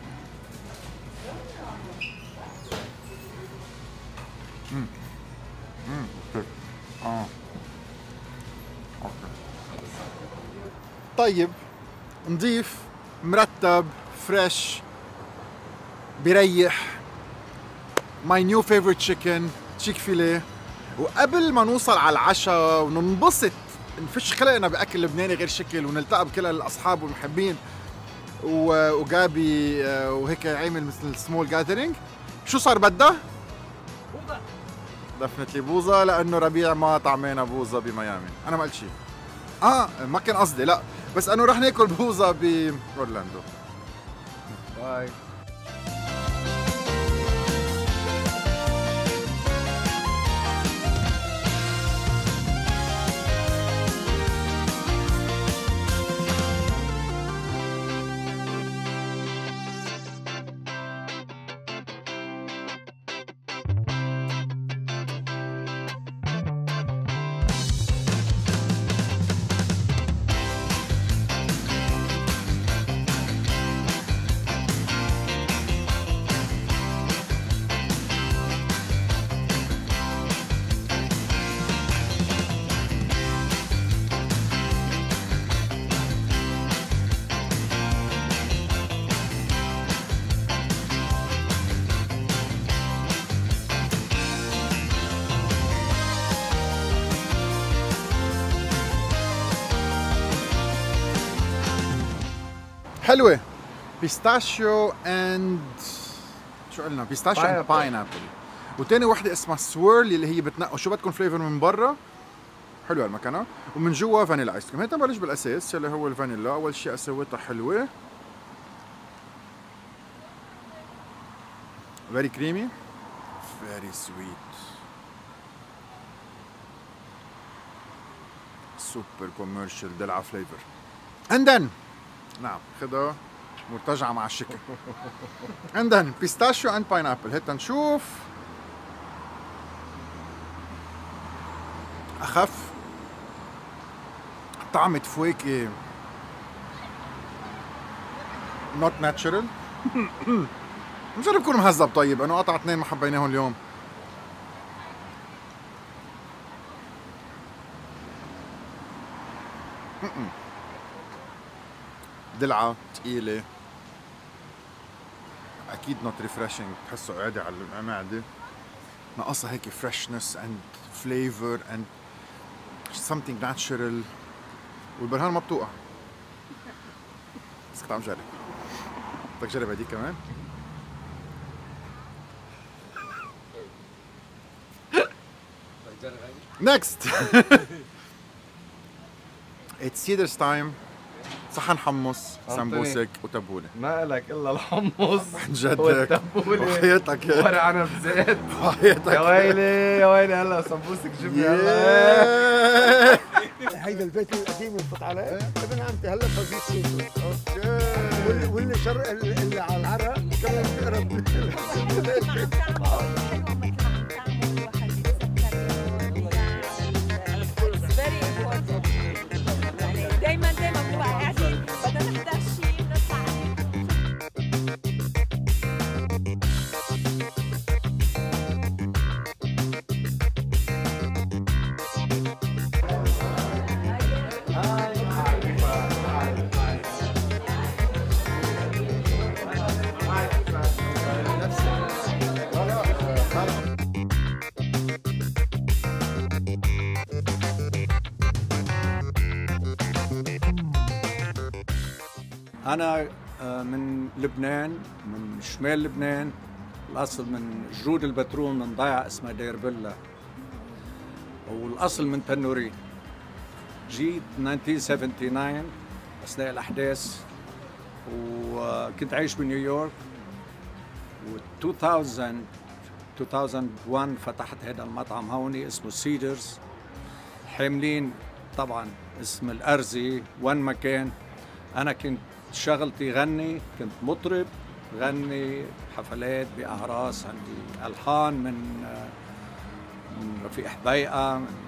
Mm. Mm. Okay. Oh. Okay. طيب، نضيف، مرتب، فريش، بيريح. My new favorite chicken, تشيك فيليه. وقبل ما نوصل على العشاء وننبسط، نفش خلقنا باكل لبناني غير شكل، ونلتقى بكل الاصحاب والمحبين، وجابي وهيك عامل مثل سمول جاذرينج. شو صار بدها؟ بوظة. دفنتلي بوظة لانه ربيع ما طعمينا بوظة بميامي. انا ما قلت شيء. اه ما كان قصدي، لا بس انه رح ناكل بوظه باورلاندو. باي. حلوة. بيستاشيو اند شو قلنا؟ بيستاشيو اند باينابل. وتاني وحدة اسمها سويرل اللي هي بتنقوا شو بدكم فليفر من برا. حلوة المكنة. ومن جوا فانيلا ايس كريم. هي تنبلش بالاساس اللي هو الفانيلا، اول شيء اسويتها حلوة. فيري كريمي. فيري سويت. سوبر كوميرشال دلع فليفر. اند ذن نعم خدها مرتجعة مع الشكل. and then pistachio and pineapple. هات نشوف. أخف طعمة فواكه not natural. مجرب كون مهذب. طيب أنا قطع اثنين ما حبيناهم اليوم. دلعة تقيلة أكيد نوت ريفريشنج، تحسه قاعدة على المعدة. ناقصها هيك فريشنس اند فليفر اند something natural. والبرهان ما بتوقع. بس كنت عم جرب. بدك تجرب هديك كمان؟ نكست. It's Cedars time. صحن حمص، سمبوسك وتبولة. ما لك الا الحمص عن جدك والتبولة وحياتك ورق عنب زيت. وحياتك يا ويلي يا ويلي هلا سمبوسك جبني هلا. هيدا البيت القديم اللي فوت عليه ابن عمتي هلا فزيت صوته. اوكي. واللي شر اللي على العرق كمان بيقرب. دايما دايما بنبقى قاعدين بدنا نحضر شيء بنطلع أنا من لبنان، من شمال لبنان، الأصل من جرود البترول من ضيعة اسمها دير بلة، والأصل من تنوري. جيت ألف وتسعمية وسبعة وسبعين أثناء الأحداث وكنت عايش بنيويورك، و ألفين ألفين وواحد فتحت هذا المطعم هوني اسمه سيدرز، حاملين طبعا اسم الأرزي وين ما كان. أنا كنت شغلتي غني، كنت مطرب غني حفلات بأعراس، عندي ألحان من من رفيق حبيقة، من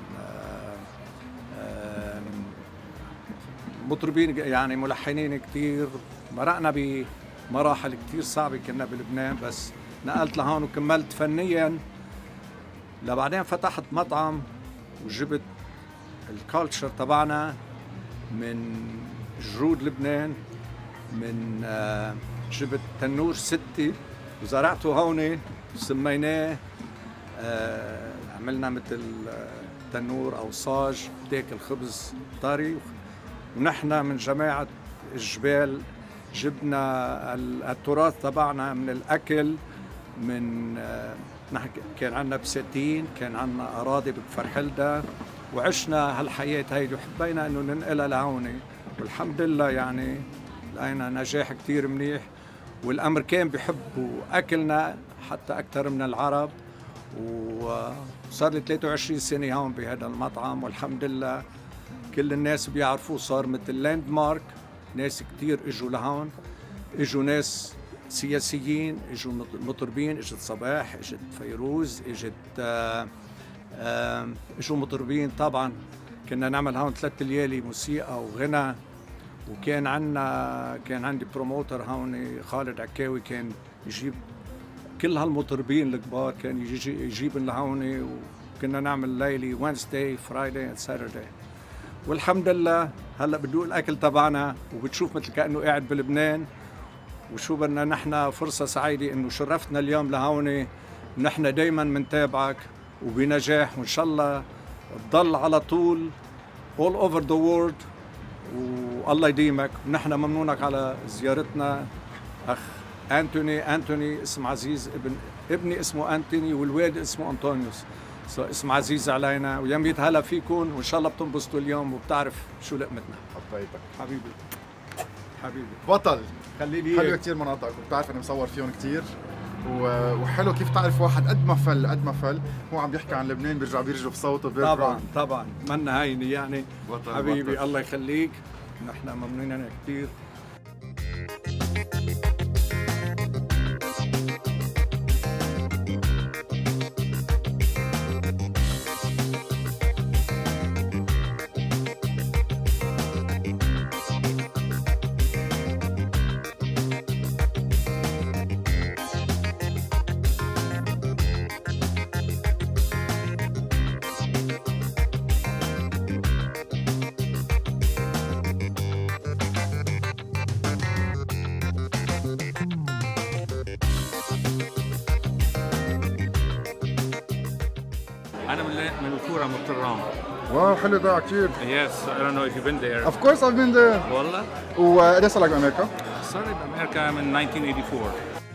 من مطربين يعني ملحنين كتير. مرقنا بمراحل كتير صعبة كنا بلبنان، بس نقلت لهون وكملت فنيا. لبعدين فتحت مطعم وجبت الكالتشر تبعنا من جرود لبنان، من جبت تنور ستي وزرعته هون وسميناه، عملنا مثل تنور او صاج تاكل خبز طري. ونحن من جماعة الجبال جبنا التراث تبعنا من الاكل. من نحن كان عندنا بساتين، كان عندنا اراضي بكفر حلدة، وعشنا هالحياة هيدي وحبينا انه ننقلها لهون. والحمد لله يعني لقينا نجاح كتير منيح، والامريكان بيحبوا اكلنا حتى اكثر من العرب. وصار لي ثلاثة وعشرين سنه هون بهذا المطعم، والحمد لله كل الناس بيعرفوه، صار مثل لاند مارك. ناس كتير اجوا لهون، اجوا ناس سياسيين، اجوا مطربين، اجت صباح، اجت فيروز، اجت آه آه اجوا مطربين. طبعا كنا نعمل هون ثلاث ليالي موسيقى وغنى، وكان عندنا كان عندي بروموتر هون خالد عكاوي، كان يجيب كل هالمطربين الكبار، كان يجي يجيب لهون، وكنا نعمل ليلي وينزداي فرايداي اند ساترداي. والحمد لله هلا بدوق الاكل تبعنا وبتشوف مثل كانه قاعد بلبنان. وشو بدنا نحن، فرصه سعيده انه شرفتنا اليوم لهون. نحن دائما بنتابعك وبنجاح، وان شاء الله تضل على طول all over the world، والله يديمك. ونحن ممنونك على زيارتنا. اخ انتوني انتوني اسم عزيز، ابن ابني اسمه انتوني والوالد اسمه انطونيوس، سو اسم عزيز علينا. ويميت هلا فيكم، وان شاء الله بتنبسطوا اليوم وبتعرف شو لقمتنا. حبيتك حبيبي حبيبي بطل. خلي لي حلوه كثير مناطقك، وبتعرف انا مصور فيهم كثير، وحلو كيف تعرف واحد قد ما فل قد ما فل هو عم بيحكي عن لبنان بيرجع بيرجع بصوته بيرجع. طبعا طبعا منا هيني يعني. بطل حبيبي بطل. الله يخليك، نحن ممنونين كثير. أنا من من الكورة من الطرام. واو حلو ده كثير. Yes, I don't know if you've been there. Of course I've been there. والله؟ وقد ايش صار لك بامريكا؟ صار لي بأمريكا من nineteen eighty-four.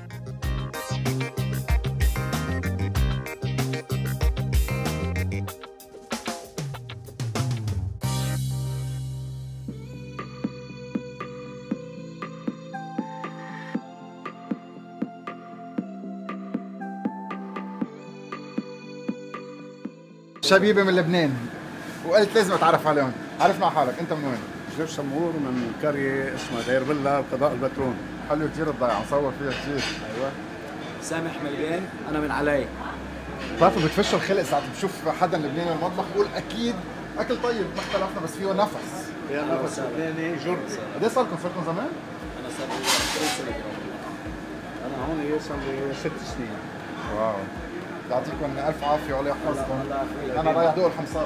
شبيبه من لبنان، وقلت لازم اتعرف عليهم. عرفنا على حالك، انت من وين؟ جورج سمور من قرية اسمها دير بلا بقضاء البترون. حلو كثير الضيعة، نصور فيها كثير. ايوه. سامح مليان، انا من علي. بتعرفوا بتفشوا الخلق ساعة بشوف حدا لبناني بالمطبخ بقول اكيد اكل طيب، ما اختلفنا بس فيه نفس. فيها نفس لبناني جرد. قد ايه صار لكم؟ صرتوا زمان؟ انا صار لي عشرين سنة. انا هون صار لي ست سنين. واو. يعطيكم الف عافية والله يحفظكم. انا رايح دوق الحمصات.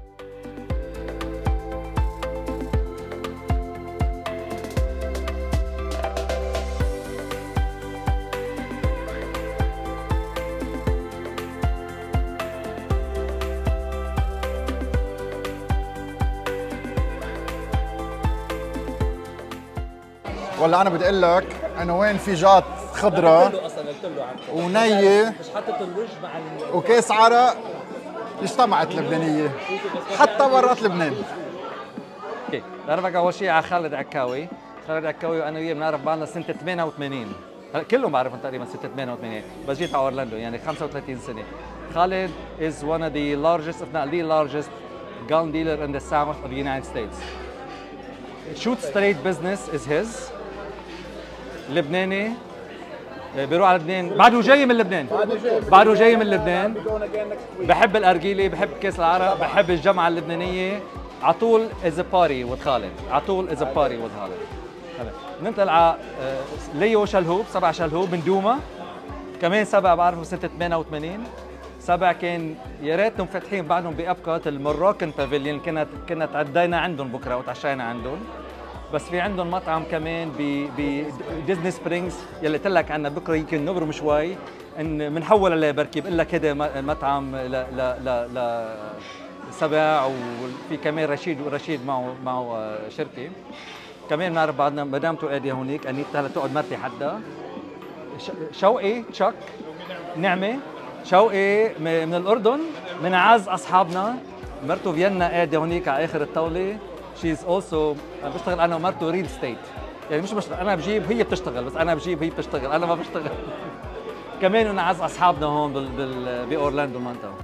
ولا انا بدي اقول لك انه وين في جات خضراء ونيه مش حاطط الوجه مع وكاس عرق اجتمعت لبنانيه حتى برات لبنان. اوكي، بعرفك اول شيء على خالد عكاوي، خالد عكاوي وانا وياه بنعرف بعضنا سنه ثمانية وثمانين، كلهم بعرفهم تقريبا سنه ثمانية وثمانين، بس جيت على اورلاندو يعني خمسة وثلاثين سنه. خالد is one of the largest if not the largest gun dealer in the south of the United States. Shoot Straight business is his. لبناني بيروح على لبنان، بعده جاي من لبنان، بعده جاي من لبنان، بحب الارجيله، بحب كاس العرق، بحب الجامعه اللبنانيه، على طول از باري with خالد، على طول از باري with خالد. ننتقل على ليو شلهوب، سبع شلهوب من دوما، كمان سبع بعرفه سنه ثمانية وثمانين، سبع كان يا ريتهم فاتحين بعدهم بابقات المراكن بافيليون، كنا كنا تعدينا عندهم بكره وتعشينا عندهم. بس في عندهم مطعم كمان بديزني سبرينجز يلي قلت لك عنه بكره يمكن نبرم شوي، ان بنحول عليه بركي بقول لك هذا مطعم ل ل ل ل سبع، وفي كمان رشيد ورشيد معه معه شركه كمان بنعرف بعضنا. مدامته قاعده هونيك، انيتا هلا تقعد مرتي حدا. شوقي تشك نعمه شوقي من الاردن، من اعز اصحابنا، مرته فيينا قاعده هونيك على اخر الطاوله. شيز اولسو بشتغل انا ومرته ريل ستيت، يعني مش بشتغل انا بجيب هي بتشتغل، بس انا بجيب هي بتشتغل، انا ما بشتغل. كمان نعز اصحابنا هون بال بال باورلاندو المنطقه.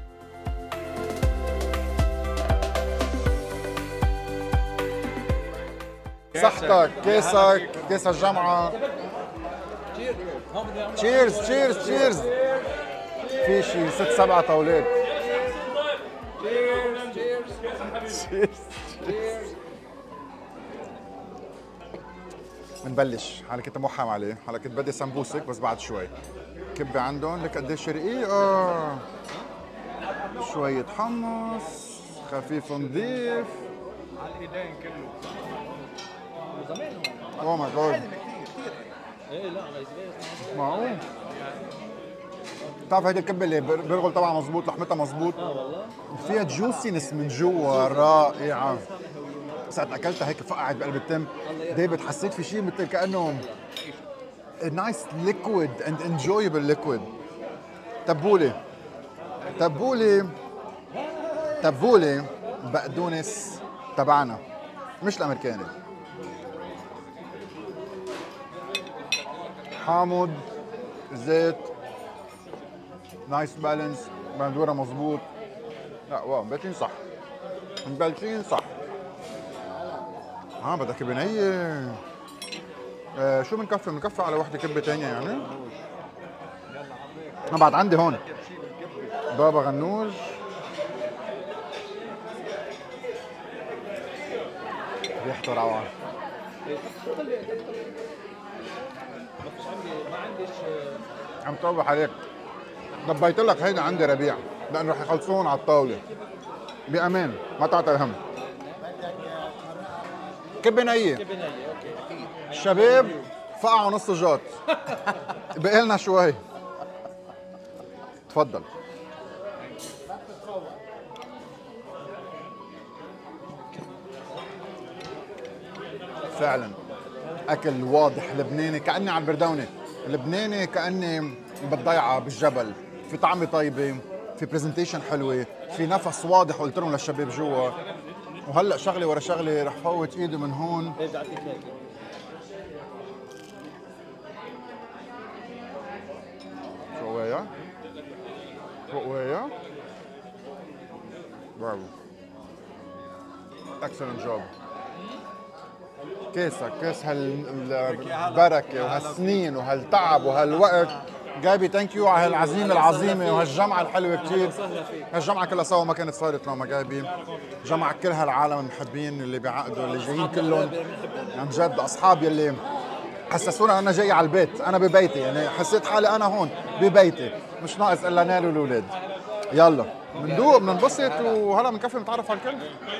صحتك، كيسك، كيس الجامعة. تشيرز تشيرز تشيرز. في شي ست سبع طاولات. تشيرز تشيرز. بنبلش، هلا كنت موحم عليه، هلا كنت بدي سمبوسك بس بعد شوي. كبة عندهم لك قديش رقيقة. شوية حمص، خفيف نظيف. على الايدين كله. اوه ماي جاد. ايه لا على معقول؟ بتعرف هيدي الكبه اللي برغل تبعها مزبوط، لحمتها مزبوط. اه والله. فيها جوسينس من جوا رائعه. ساعة اكلتها هيك فقعت بقلب التم. ديفيد حسيت في شيء مثل كانه نايس ليكويد اند انجويبل ليكويد. تبولة تبولة تبولة بقدونس تبعنا مش الامريكاني. حامض، زيت، نايس بالانس، بندوره مظبوط. لا واو مبلشين صح، مبلشين صح. ها بدك بنية. آه شو بنكفي؟ بنكفي على وحده كبه ثانيه يعني. انا بعد عندي هون بابا غنوج. ريحته روعه. ما عنديش. عم توضح عليك. ضبيت لك هيدا عندي ربيع لانه رح يخلصون على الطاوله بامان، ما تعطي هم. كبه نيه. كبه نيه اوكي اكيد. الشباب فقعوا نص جات. بقي لنا شوي. تفضل. فعلا اكل واضح لبناني، كاني على البردونه. لبناني كاني بالضيعه بالجبل، في طعمه طيبه، في برزنتيشن حلوه، في نفس واضح. قلت لهم للشباب جوا. وهلا شغله ورا شغله رح فوت ايدي من هون. شو هوايا؟ شو هوايا؟ برافو. اكسلنت جوب. كيسك كيس هالبركه وهالسنين وهالتعب وهالوقت. جايبي ثانك يو على هالعزيمه العظيمه وهالجمعه الحلوه كثير. هالجمعه كلها سوا ما كانت صارت لو ما جايبي. جمعة كل هالعالم المحبين اللي بيعقدوا اللي جايين كلهم عن جد. اصحابي اللي حسسونا انا جاي على البيت، انا ببيتي، يعني حسيت حالي انا هون ببيتي، مش ناقص الا نال والاولاد. يلا بندوق بننبسط وهلا بنكفي نتعرف على الكل.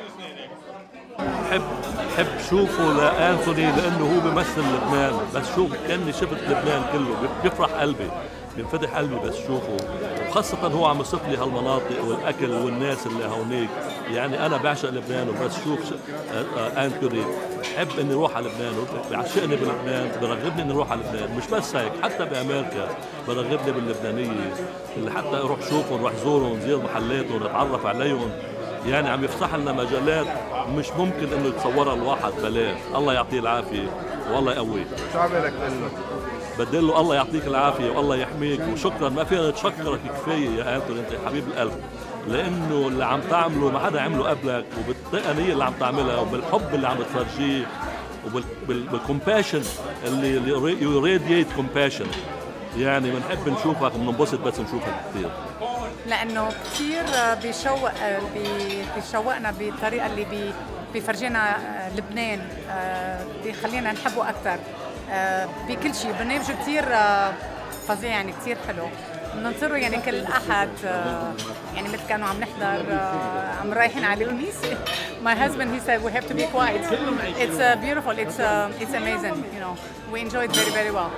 بحب بحب شوفه لانثوني لانه هو بيمثل لبنان، بس شوف كاني شفت لبنان كله، بيفرح قلبي، بينفتح قلبي بس شوفه، وخاصة هو عم يصف لي هالمناطق والاكل والناس اللي هونيك. يعني انا بعشق لبنان وبس شوف انثوني بحب اني اروح على لبنان، بيعشقني بلبنان، برغبني اني اروح على لبنان. مش بس هيك، حتى بامريكا برغبني باللبنانية، اللي حتى اروح شوفهم، اروح زورهم، زير محلاتهم، اتعرف عليهم. يعني عم يفتح لنا مجالات مش ممكن انه يتصورها الواحد بلاش. الله يعطيه العافيه والله يقويه. شو عملك لك؟ بدي له الله يعطيك العافيه والله يحميك وشكرا. ما فينا نتشكرك كفايه يا انتوني، انت حبيب القلب، لانه اللي عم تعمله ما حدا عمله قبلك، وبالتقنيه اللي عم تعملها وبالحب اللي عم تفرجيه وبالكومباشن اللي يو راديت كومباشن. يعني بنحب نشوفك وبننبسط بس نشوفك كثير، لانه كثير بيشوق بيشوقنا بالطريقه اللي بي بيفرجينا لبنان، بيخلينا نحبه اكثر بكل شيء. برنامجه كثير فظيع، يعني كثير حلو، بننطره يعني كل احد. يعني مثل كانوا عم نحضر عم رايحين على الكنيسه. My husband he said we have to be quiet. It's uh, beautiful. It's uh, it's amazing. You know, we enjoyed very very well.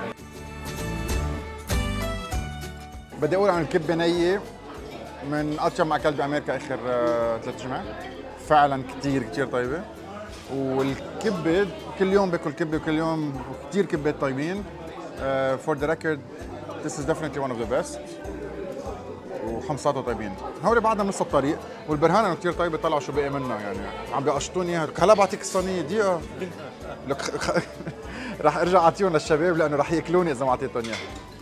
بدي اقول عن الكبه نيه من اطيب ما اكلت بامريكا اخر ثلاث جمعات. فعلا كثير كثير طيبه، والكبه كل يوم باكل كبه وكل يوم كثير كبات طيبين. فور ذا ريكورد this is definitely one of the best. وحمصاته طيبين. هول بعدنا بنص الطريق، والبرهان انه كثير طيبه. طلعوا شو بقي منها يعني، عم بيقشطوني اياها. هلا بعطيك الصينيه دقيقه. لك رح ارجع اعطيهم للشباب لانه رح ياكلوني اذا ما اعطيتهم اياها.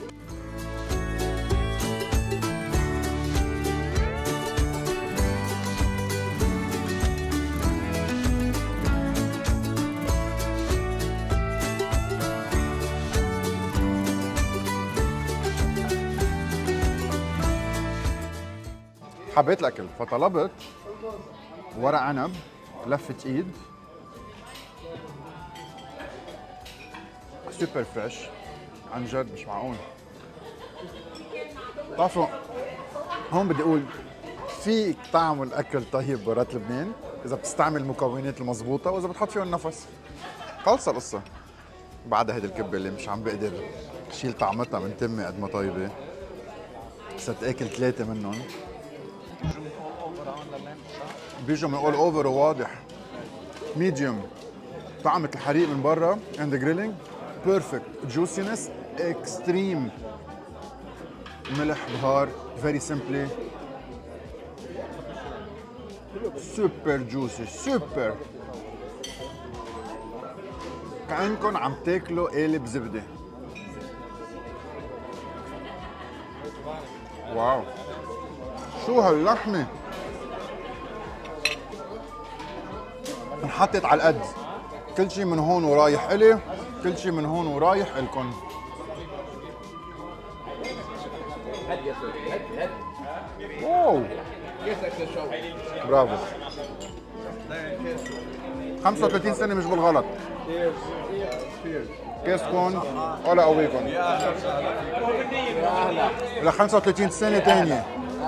حبيت الاكل فطلبت ورق عنب لفه ايد سوبر فريش عن جد مش معقول. بتعرفوا هون بدي اقول فيك تعمل اكل طيب برات لبنان اذا بتستعمل المكونات المضبوطه واذا بتحط فيهم نفس. خلص القصه. بعد هيدي الكبه اللي مش عم بقدر شيل طعمتها من تمي قد ما طيبه، صرت اكل ثلاثه منهم. بيجوا من اول اوفر وواضح. ميديوم طعمة الحريق من برا اند جريلينج بيرفكت. جوسينس اكستريم. ملح بهار فيري سمبلي. سوبر جوسي سوبر. كأنكم عم تاكلوا قالب زبده. واو شو هاللحمه انحطت على القد. كل شيء من هون ورايح الي، كل شيء من هون ورايح الكم. واو برافو. خمسة وثلاثين سنة مش بالغلط. كيفكم؟ ولا قويكم؟ ل خمسة وثلاثين سنة تانية.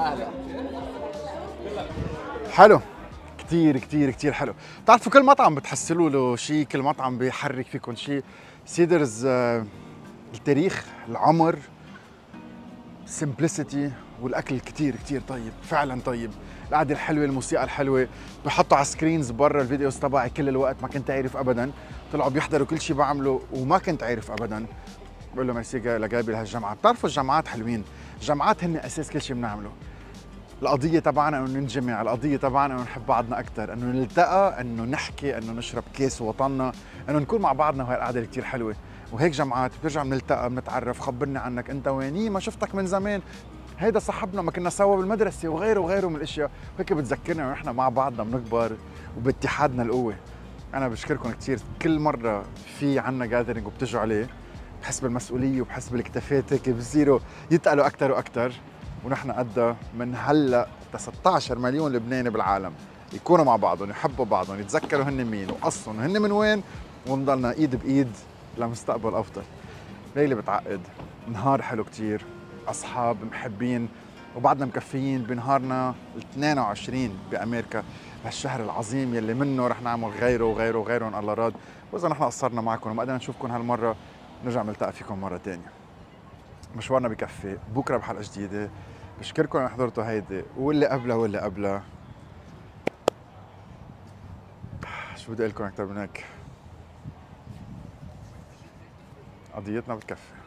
حلو كتير كتير كتير حلو. بتعرفوا كل مطعم بتحسلوا له شيء، كل مطعم بيحرك فيكم شيء. سيدرز التاريخ، العمر، سمبلسيتي، والاكل كتير كتير طيب، فعلا طيب. القعده الحلوه، الموسيقى الحلوه، بحطوا على سكرينز برا الفيديوز تبعي كل الوقت، ما كنت عارف ابدا. طلعوا بيحضروا كل شيء بعمله وما كنت عارف ابدا. بقول له ميرسي لجايبي لهالجامعه. بتعرفوا الجامعات حلوين، الجامعات هن اساس كل شيء بنعمله. القضية تبعنا انه ننجمع، القضية تبعنا انه نحب بعضنا أكثر، انه نلتقى، انه نحكي، انه نشرب كاس وطننا، انه نكون مع بعضنا. وهي القعدة اللي كثير حلوة. وهيك جامعات بنرجع بنلتقى، بنتعرف، خبرني عنك، انت ويني؟ ما شفتك من زمان، هيدا صاحبنا ما كنا سوا بالمدرسة، وغيره وغيره من الاشياء. هيك بتذكرنا ونحن مع بعضنا بنكبر وباتحادنا القوة. انا بشكركم كثير. كل مرة في عنا جاذرينج وبتجوا عليه بحس بالمسؤولية وبحس بالكتافات هيك بصيروا يتقلوا أكثر وأكثر. ونحن قدها من هلا ستة عشر مليون لبناني بالعالم يكونوا مع بعضهم، يحبوا بعضهم، يتذكروا هن مين واصلهم وهن من وين، ونضلنا ايد بايد لمستقبل افضل. ليله بتعقد، نهار حلو كتير، اصحاب محبين، وبعدنا مكفيين بنهارنا ال اثنين وعشرين بامريكا، هالشهر العظيم يلي منه رح نعمل غيره وغيره وغيره ان الله راد. واذا نحن قصرنا معكم وما قدرنا نشوفكم هالمره، نرجع نلتقى فيكم مره ثانيه. مشوارنا بكفي، بكره بحلقه جديده. بشكركم ان حضرتوا هيدي واللي قبلها واللي قبلها. شو بدي اقول لكم اكثر من هيك؟ قضيتنا بتكفي.